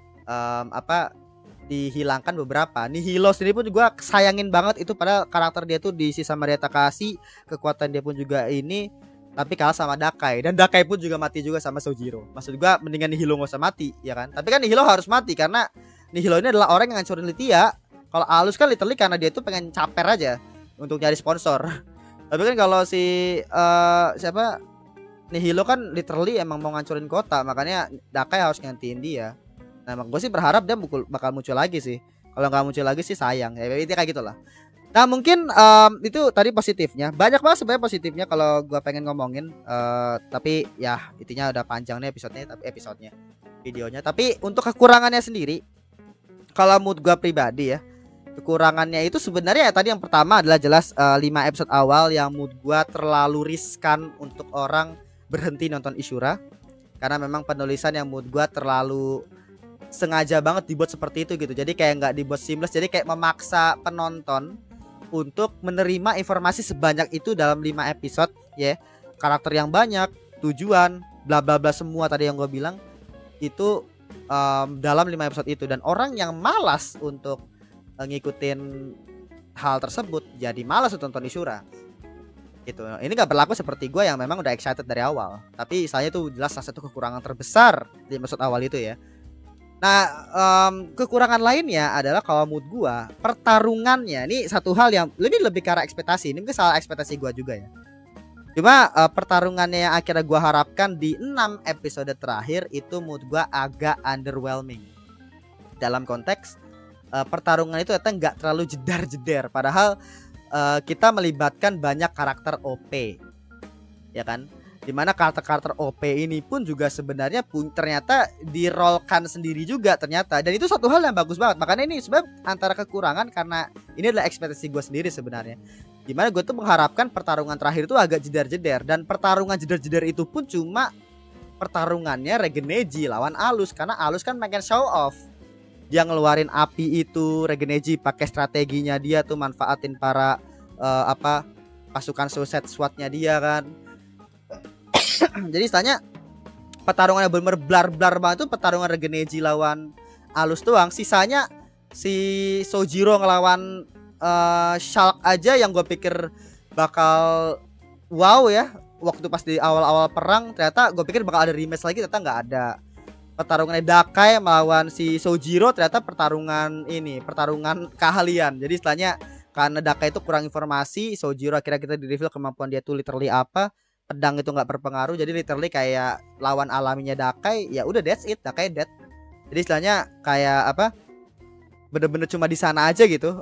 dihilangkan beberapa. Nihilo sendiri pun juga sayangin banget itu, padahal karakter dia tuh diisi sama Maria Takahashi, kekuatan dia pun juga ini, tapi kalah sama Dakai, dan Dakai pun juga mati juga sama Sojiro. Maksud gua mendingan Nihilo nggak usah mati ya kan, tapi kan Nihilo harus mati karena Nihilo ini adalah orang yang ngancurin Lithia. Kalau Alus kan literally karena dia tuh pengen caper aja untuk nyari sponsor. Tapi kan kalau si siapa Nihilo kan literally emang mau ngancurin kota, makanya Dakai harus ngantiin dia. Nah gue sih berharap dia bakal muncul lagi sih. Kalau nggak muncul lagi sih sayang ya, itu kayak gitulah. Nah mungkin itu tadi positifnya. Banyak banget sebenarnya positifnya kalau gue pengen ngomongin, tapi ya intinya udah panjang nih episodenya videonya. Tapi untuk kekurangannya sendiri, kalau mood gue pribadi ya, kekurangannya itu sebenarnya ya tadi yang pertama adalah jelas 5 episode awal yang mood gue terlalu riskan untuk orang berhenti nonton Ishura, karena memang penulisan yang mood gue terlalu sengaja banget dibuat seperti itu gitu. Jadi kayak nggak dibuat seamless, jadi kayak memaksa penonton untuk menerima informasi sebanyak itu dalam 5 episode ya. Karakter yang banyak, tujuan, bla bla bla, semua tadi yang gue bilang itu dalam 5 episode itu, dan orang yang malas untuk ngikutin hal tersebut jadi malas untuk nonton Ishura gitu. Ini gak berlaku seperti gue yang memang udah excited dari awal, tapi saya itu jelas salah satu kekurangan terbesar di episode awal itu ya. Nah kekurangan lainnya adalah kalau mood gue pertarungannya, ini satu hal yang lebih ke arah ekspektasi. Ini mungkin salah ekspektasi gue juga ya. Cuma pertarungannya yang akhirnya gue harapkan di 6 episode terakhir itu mood gue agak underwhelming. Dalam konteks pertarungan itu ternyata nggak terlalu jedar-jeder. Padahal kita melibatkan banyak karakter OP. ya kan? Dimana karakter-karakter OP ini pun juga sebenarnya ternyata di-rollkan sendiri juga ternyata. Dan itu satu hal yang bagus banget. Makanya ini sebenarnya antara kekurangan karena ini adalah ekspektasi gue sendiri sebenarnya. Dimana gue tuh mengharapkan pertarungan terakhir itu agak jeder-jeder. Dan pertarungan jeder-jeder itu pun cuma pertarungannya Regeneji lawan Alus. Karena Alus kan pengen show off. Dia ngeluarin api itu, Regeneji pakai strateginya dia tuh manfaatin para pasukan Suicide Squad-nya dia kan. Jadi istilahnya pertarungan yang bener-bener blar-blar banget itu pertarungan Regeneji lawan Alus doang. Sisanya si Sojiro ngelawan Shulk aja yang gue pikir bakal wow ya. Waktu pas di awal-awal perang ternyata gue pikir bakal ada rematch lagi, ternyata nggak ada. Pertarungan Dakai melawan si Sojiro ternyata pertarungan keahlian. Jadi istilahnya karena Dakai itu kurang informasi, Sojiro akhirnya kita di-reveal kemampuan dia tuh literally apa. Pedang itu nggak berpengaruh, jadi literally kayak lawan alaminya Dakai, ya udah that's it, Dakai dead. Jadi istilahnya kayak bener-bener cuma di sana aja gitu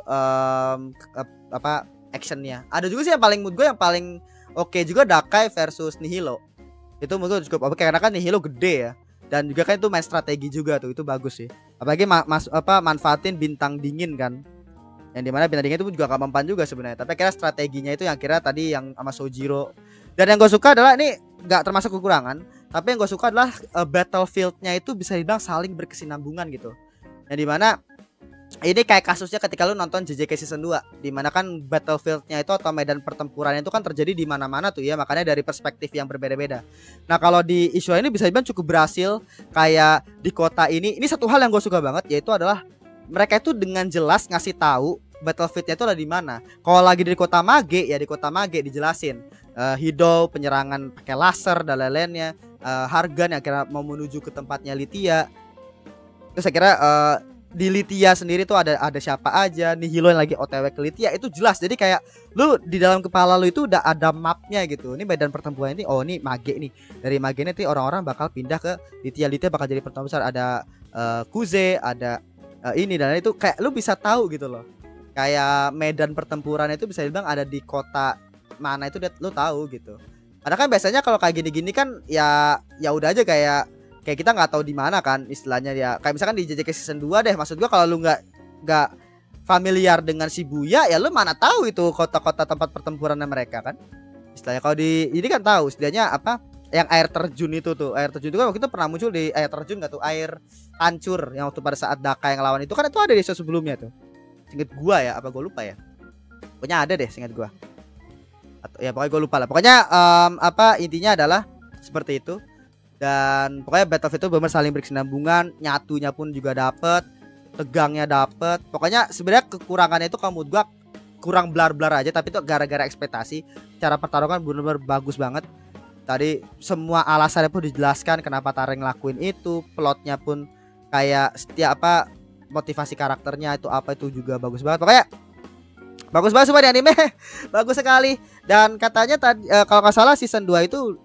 actionnya. Ada juga sih yang paling mood gue yang paling oke juga Dakai versus Nihilo. Itu menurut gue cukup oke karena kan Nihilo gede ya. Dan juga kan itu main strategi juga tuh, itu bagus sih. Apalagi manfaatin bintang dingin kan. Yang dimana bintang dingin itu juga gak mempan juga sebenarnya. Tapi kira strateginya itu yang kira tadi yang sama Sojiro. Dan yang gue suka adalah ini gak termasuk kekurangan, tapi yang gue suka adalah battlefield-nya itu bisa dibilang saling berkesinambungan gitu. Yang dimana ini kayak kasusnya ketika lu nonton JJK season 2, dimana kan battlefield-nya itu atau medan pertempurannya itu kan terjadi di mana-mana tuh ya, makanya dari perspektif yang berbeda-beda. Nah kalau di isu ini bisa dibilang cukup berhasil. Kayak di kota ini satu hal yang gue suka banget, yaitu adalah mereka itu dengan jelas ngasih tahu battlefield-nya itu ada di mana. Kalau lagi di kota Mage ya di kota Mage dijelasin Hidou penyerangan pakai laser dan lain-lainnya, Hargan yang kira mau menuju ke tempatnya Lithia. Terus saya kira di Lithia sendiri tuh ada siapa aja, Nihilo yang lagi OTW ke Lithia itu jelas. Jadi kayak lu di dalam kepala lu itu udah ada mapnya gitu. Ini medan pertempuran ini, oh ini Mage nih. Dari Mage nanti orang-orang bakal pindah ke Lithia. Lithia bakal jadi pertempuran besar, ada Kuze, ada ini dan itu kayak lu bisa tahu gitu loh. Kayak medan pertempuran itu bisa dibilang ada di kota mana itu lu tahu gitu. Karena kan biasanya kalau kayak gini-gini kan ya udah aja kayak kita nggak tahu di mana kan istilahnya ya. Kayak misalkan di JJK season 2 deh, maksud gua kalau lu nggak familiar dengan Shibuya ya lu mana tahu itu kota-kota tempat pertempurannya mereka kan. Istilahnya kalau di ini kan tahu istilahnya apa yang air terjun itu tuh. Air terjun itu kan waktu itu pernah muncul di air terjun nggak tuh, air hancur yang waktu pada saat Dakai yang lawan itu kan itu ada di show sebelumnya tuh. Seinget gua ya, apa gua lupa ya. Pokoknya ada deh seinget gua. Atau ya pokoknya gue lupa lah. Pokoknya intinya adalah seperti itu. Dan pokoknya Battlefield itu benar saling berkesinambungan, nyatunya pun juga dapet, tegangnya dapet. Pokoknya sebenarnya kekurangannya itu menurut gua kurang blar-blar aja, tapi itu gara-gara ekspektasi. Cara pertarungan benar-benar bagus banget. Tadi semua alasannya pun dijelaskan kenapa Tareng ngelakuin itu, plotnya pun kayak setiap motivasi karakternya itu itu juga bagus banget. Pokoknya bagus banget semua di anime. Bagus sekali. Dan katanya tadi kalau nggak salah season 2 itu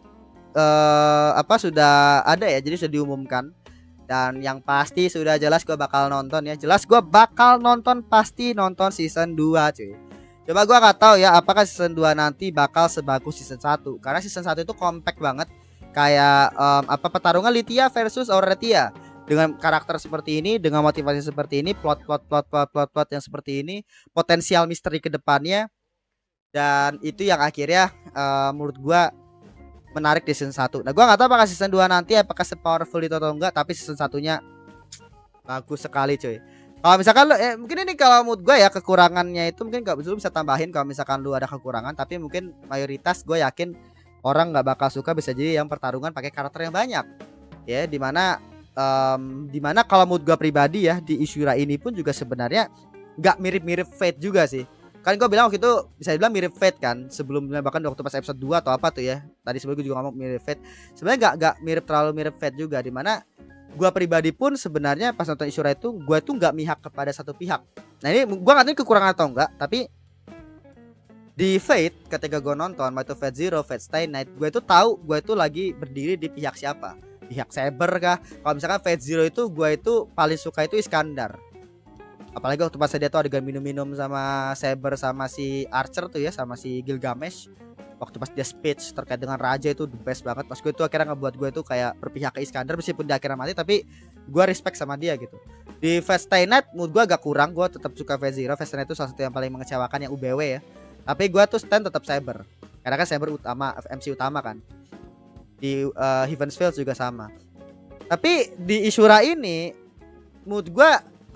sudah ada ya. Jadi sudah diumumkan. Dan yang pasti sudah jelas gue bakal nonton ya. Jelas gue bakal nonton, pasti nonton season 2 cuy. Coba gue nggak tahu ya apakah season 2 nanti bakal sebagus season 1. Karena season 1 itu compact banget. Kayak pertarungan Lithia versus Auretia. Dengan karakter seperti ini, dengan motivasi seperti ini, plot yang seperti ini, potensial misteri ke depannya. Dan itu yang akhirnya menurut gua menarik di season 1. Nah, gua nggak tahu apakah season 2 nanti apakah sepowerful itu atau enggak, tapi season 1-nya bagus sekali, cuy. Kalau misalkan lu mungkin ini kalau menurut gua ya kekurangannya itu mungkin lu bisa tambahin kalau misalkan lu ada kekurangan, tapi mungkin mayoritas gue yakin orang nggak bakal suka bisa jadi yang pertarungan pakai karakter yang banyak. Ya, dimana kalau mood gue pribadi ya di Ishura ini pun juga sebenarnya nggak mirip-mirip Fate juga sih. Kan gue bilang waktu itu bisa dibilang mirip Fate kan sebelumnya, bahkan waktu pas episode 2 atau apa tuh ya. Tadi sebelum gue juga ngomong mirip Fate. Sebenarnya nggak terlalu mirip Fate juga, dimana gue pribadi pun sebenarnya pas nonton Ishura itu gue tuh nggak mihak kepada satu pihak. Nah ini gue nggak tahu kekurangan atau enggak, tapi di Fate ketika gue nonton Fate Zero, Fate Stay Night, gue tuh tahu gue tuh lagi berdiri di pihak siapa. Pihak Saber kah? Kalau misalkan Fate Zero itu gue itu paling suka itu Iskandar. Apalagi waktu pas dia tuh adegan minum-minum sama Saber sama si Archer tuh ya, sama si Gilgamesh. waktu pas dia speech terkait dengan raja itu the best banget. Pas gue itu akhirnya ngebuat gue itu kayak berpihak ke Iskandar meskipun dia akhirnya mati, tapi gue respect sama dia gitu. Di Fate Stay Night menurut gue agak kurang, gue tetap suka Fate Zero. Fate Stay Night itu salah satu yang paling mengecewakan yang UBW ya. Tapi gue tuh stand tetap Saber. Karena kan Saber utama, MC utama kan. Di Heaven's Field juga sama. Tapi di Ishura ini menurut gue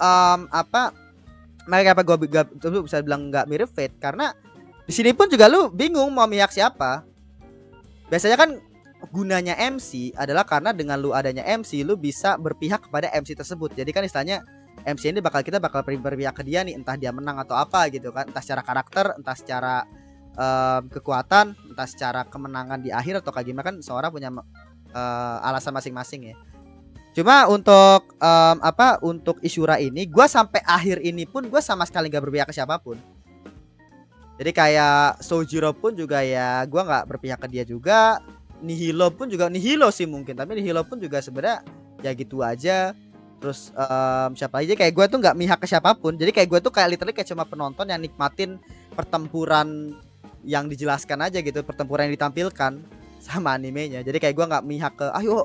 kenapa gue bisa bilang nggak mirip Fate, karena di sini pun juga lu bingung mau mihak siapa. Biasanya kan gunanya MC adalah karena dengan lu adanya MC lu bisa berpihak kepada MC tersebut. Jadi kan istilahnya MC ini kita bakal berpihak ke dia nih, entah dia menang atau apa gitu kan, entah secara karakter, entah secara kekuatan, entah secara kemenangan di akhir atau kayak gimana, kan seorang punya alasan masing-masing ya. Cuma untuk untuk Ishura ini gue sampai akhir ini pun gue sama sekali gak berpihak ke siapapun. Jadi kayak Sojiro pun juga ya gue nggak berpihak ke dia juga. Nihilo pun juga, Nihilo sih mungkin, tapi Nihilo pun juga sebenarnya ya gitu aja. Terus siapa aja, kayak gue tuh nggak mihak ke siapapun. Jadi kayak gue tuh kayak literally kayak cuma penonton yang nikmatin pertempuran yang dijelaskan aja gitu, pertempuran yang ditampilkan sama animenya. Jadi kayak gue nggak mihak ke ayo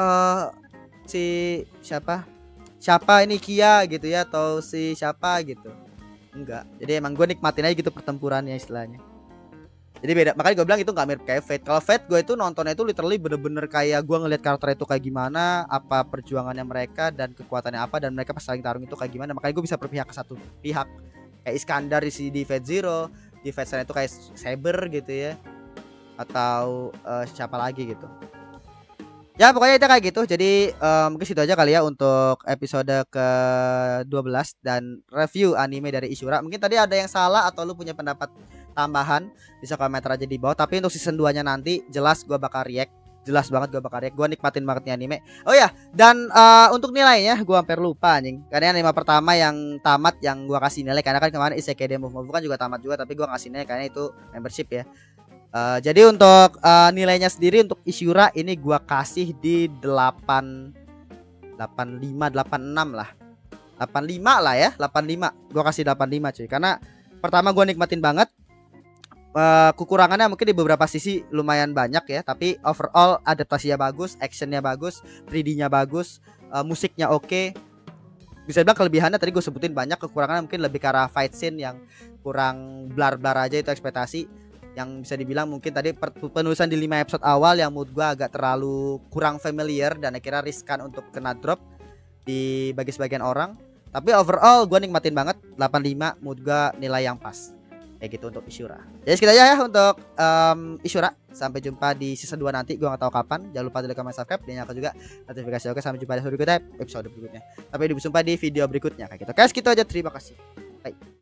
si siapa ini Kia gitu ya, atau si siapa gitu. Enggak, jadi emang gue nikmatin aja gitu pertempurannya istilahnya. Jadi beda, makanya gue bilang itu gak mirip kayak Fate. Kalau Fate gue itu nontonnya itu literally bener-bener kayak gue ngeliat karakter itu kayak gimana, apa perjuangannya mereka dan kekuatannya apa, dan mereka pas saling tarung itu kayak gimana. Makanya gue bisa berpihak ke satu pihak, kayak Iskandar di Fate Zero, di Fate Stay Night itu kayak Saber gitu ya, atau siapa lagi gitu. Ya pokoknya itu kayak gitu. Jadi mungkin situ aja kali ya untuk episode ke-12 dan review anime dari Ishura. Mungkin tadi ada yang salah atau lu punya pendapat tambahan, bisa komentar aja di bawah. Tapi untuk season 2 nya nanti jelas gue bakal react. Jelas banget gue bakal react. Gue nikmatin banget nih anime. Oh ya, dan untuk nilainya gue hampir lupa anjing. Karena anime pertama yang tamat yang gue kasih nilai, karena kan kemarin Isekai Demon of Love kan juga tamat juga, tapi gue ngasih nilai karena itu membership ya. Jadi untuk nilainya sendiri untuk Ishura ini gua kasih di 85 86 lah. 85 lah ya, 85. Gua kasih 85 cuy. Karena pertama gua nikmatin banget. Kekurangannya mungkin di beberapa sisi lumayan banyak ya, tapi overall adaptasinya bagus, actionnya bagus, 3D-nya bagus, musiknya oke. Bisa bilang kelebihannya tadi gue sebutin banyak, kekurangannya mungkin lebih ke arah fight scene yang kurang blar-blar aja, itu ekspektasi. Yang bisa dibilang mungkin tadi penulisan di 5 episode awal yang mood gue agak terlalu kurang familiar dan akhirnya riskan untuk kena drop bagi sebagian orang. Tapi overall gue nikmatin banget, 85 mood gue nilai yang pas. Kayak gitu untuk Ishura. Jadi segitu aja ya untuk Ishura. Sampai jumpa di season 2 nanti, gue gak tahu kapan. Jangan lupa like, comment, subscribe, dan nyalakan juga notifikasi. Oke, sampai jumpa di episode berikutnya. Sampai jumpa di video berikutnya kayak gitu. Guys, gitu aja, terima kasih. Bye.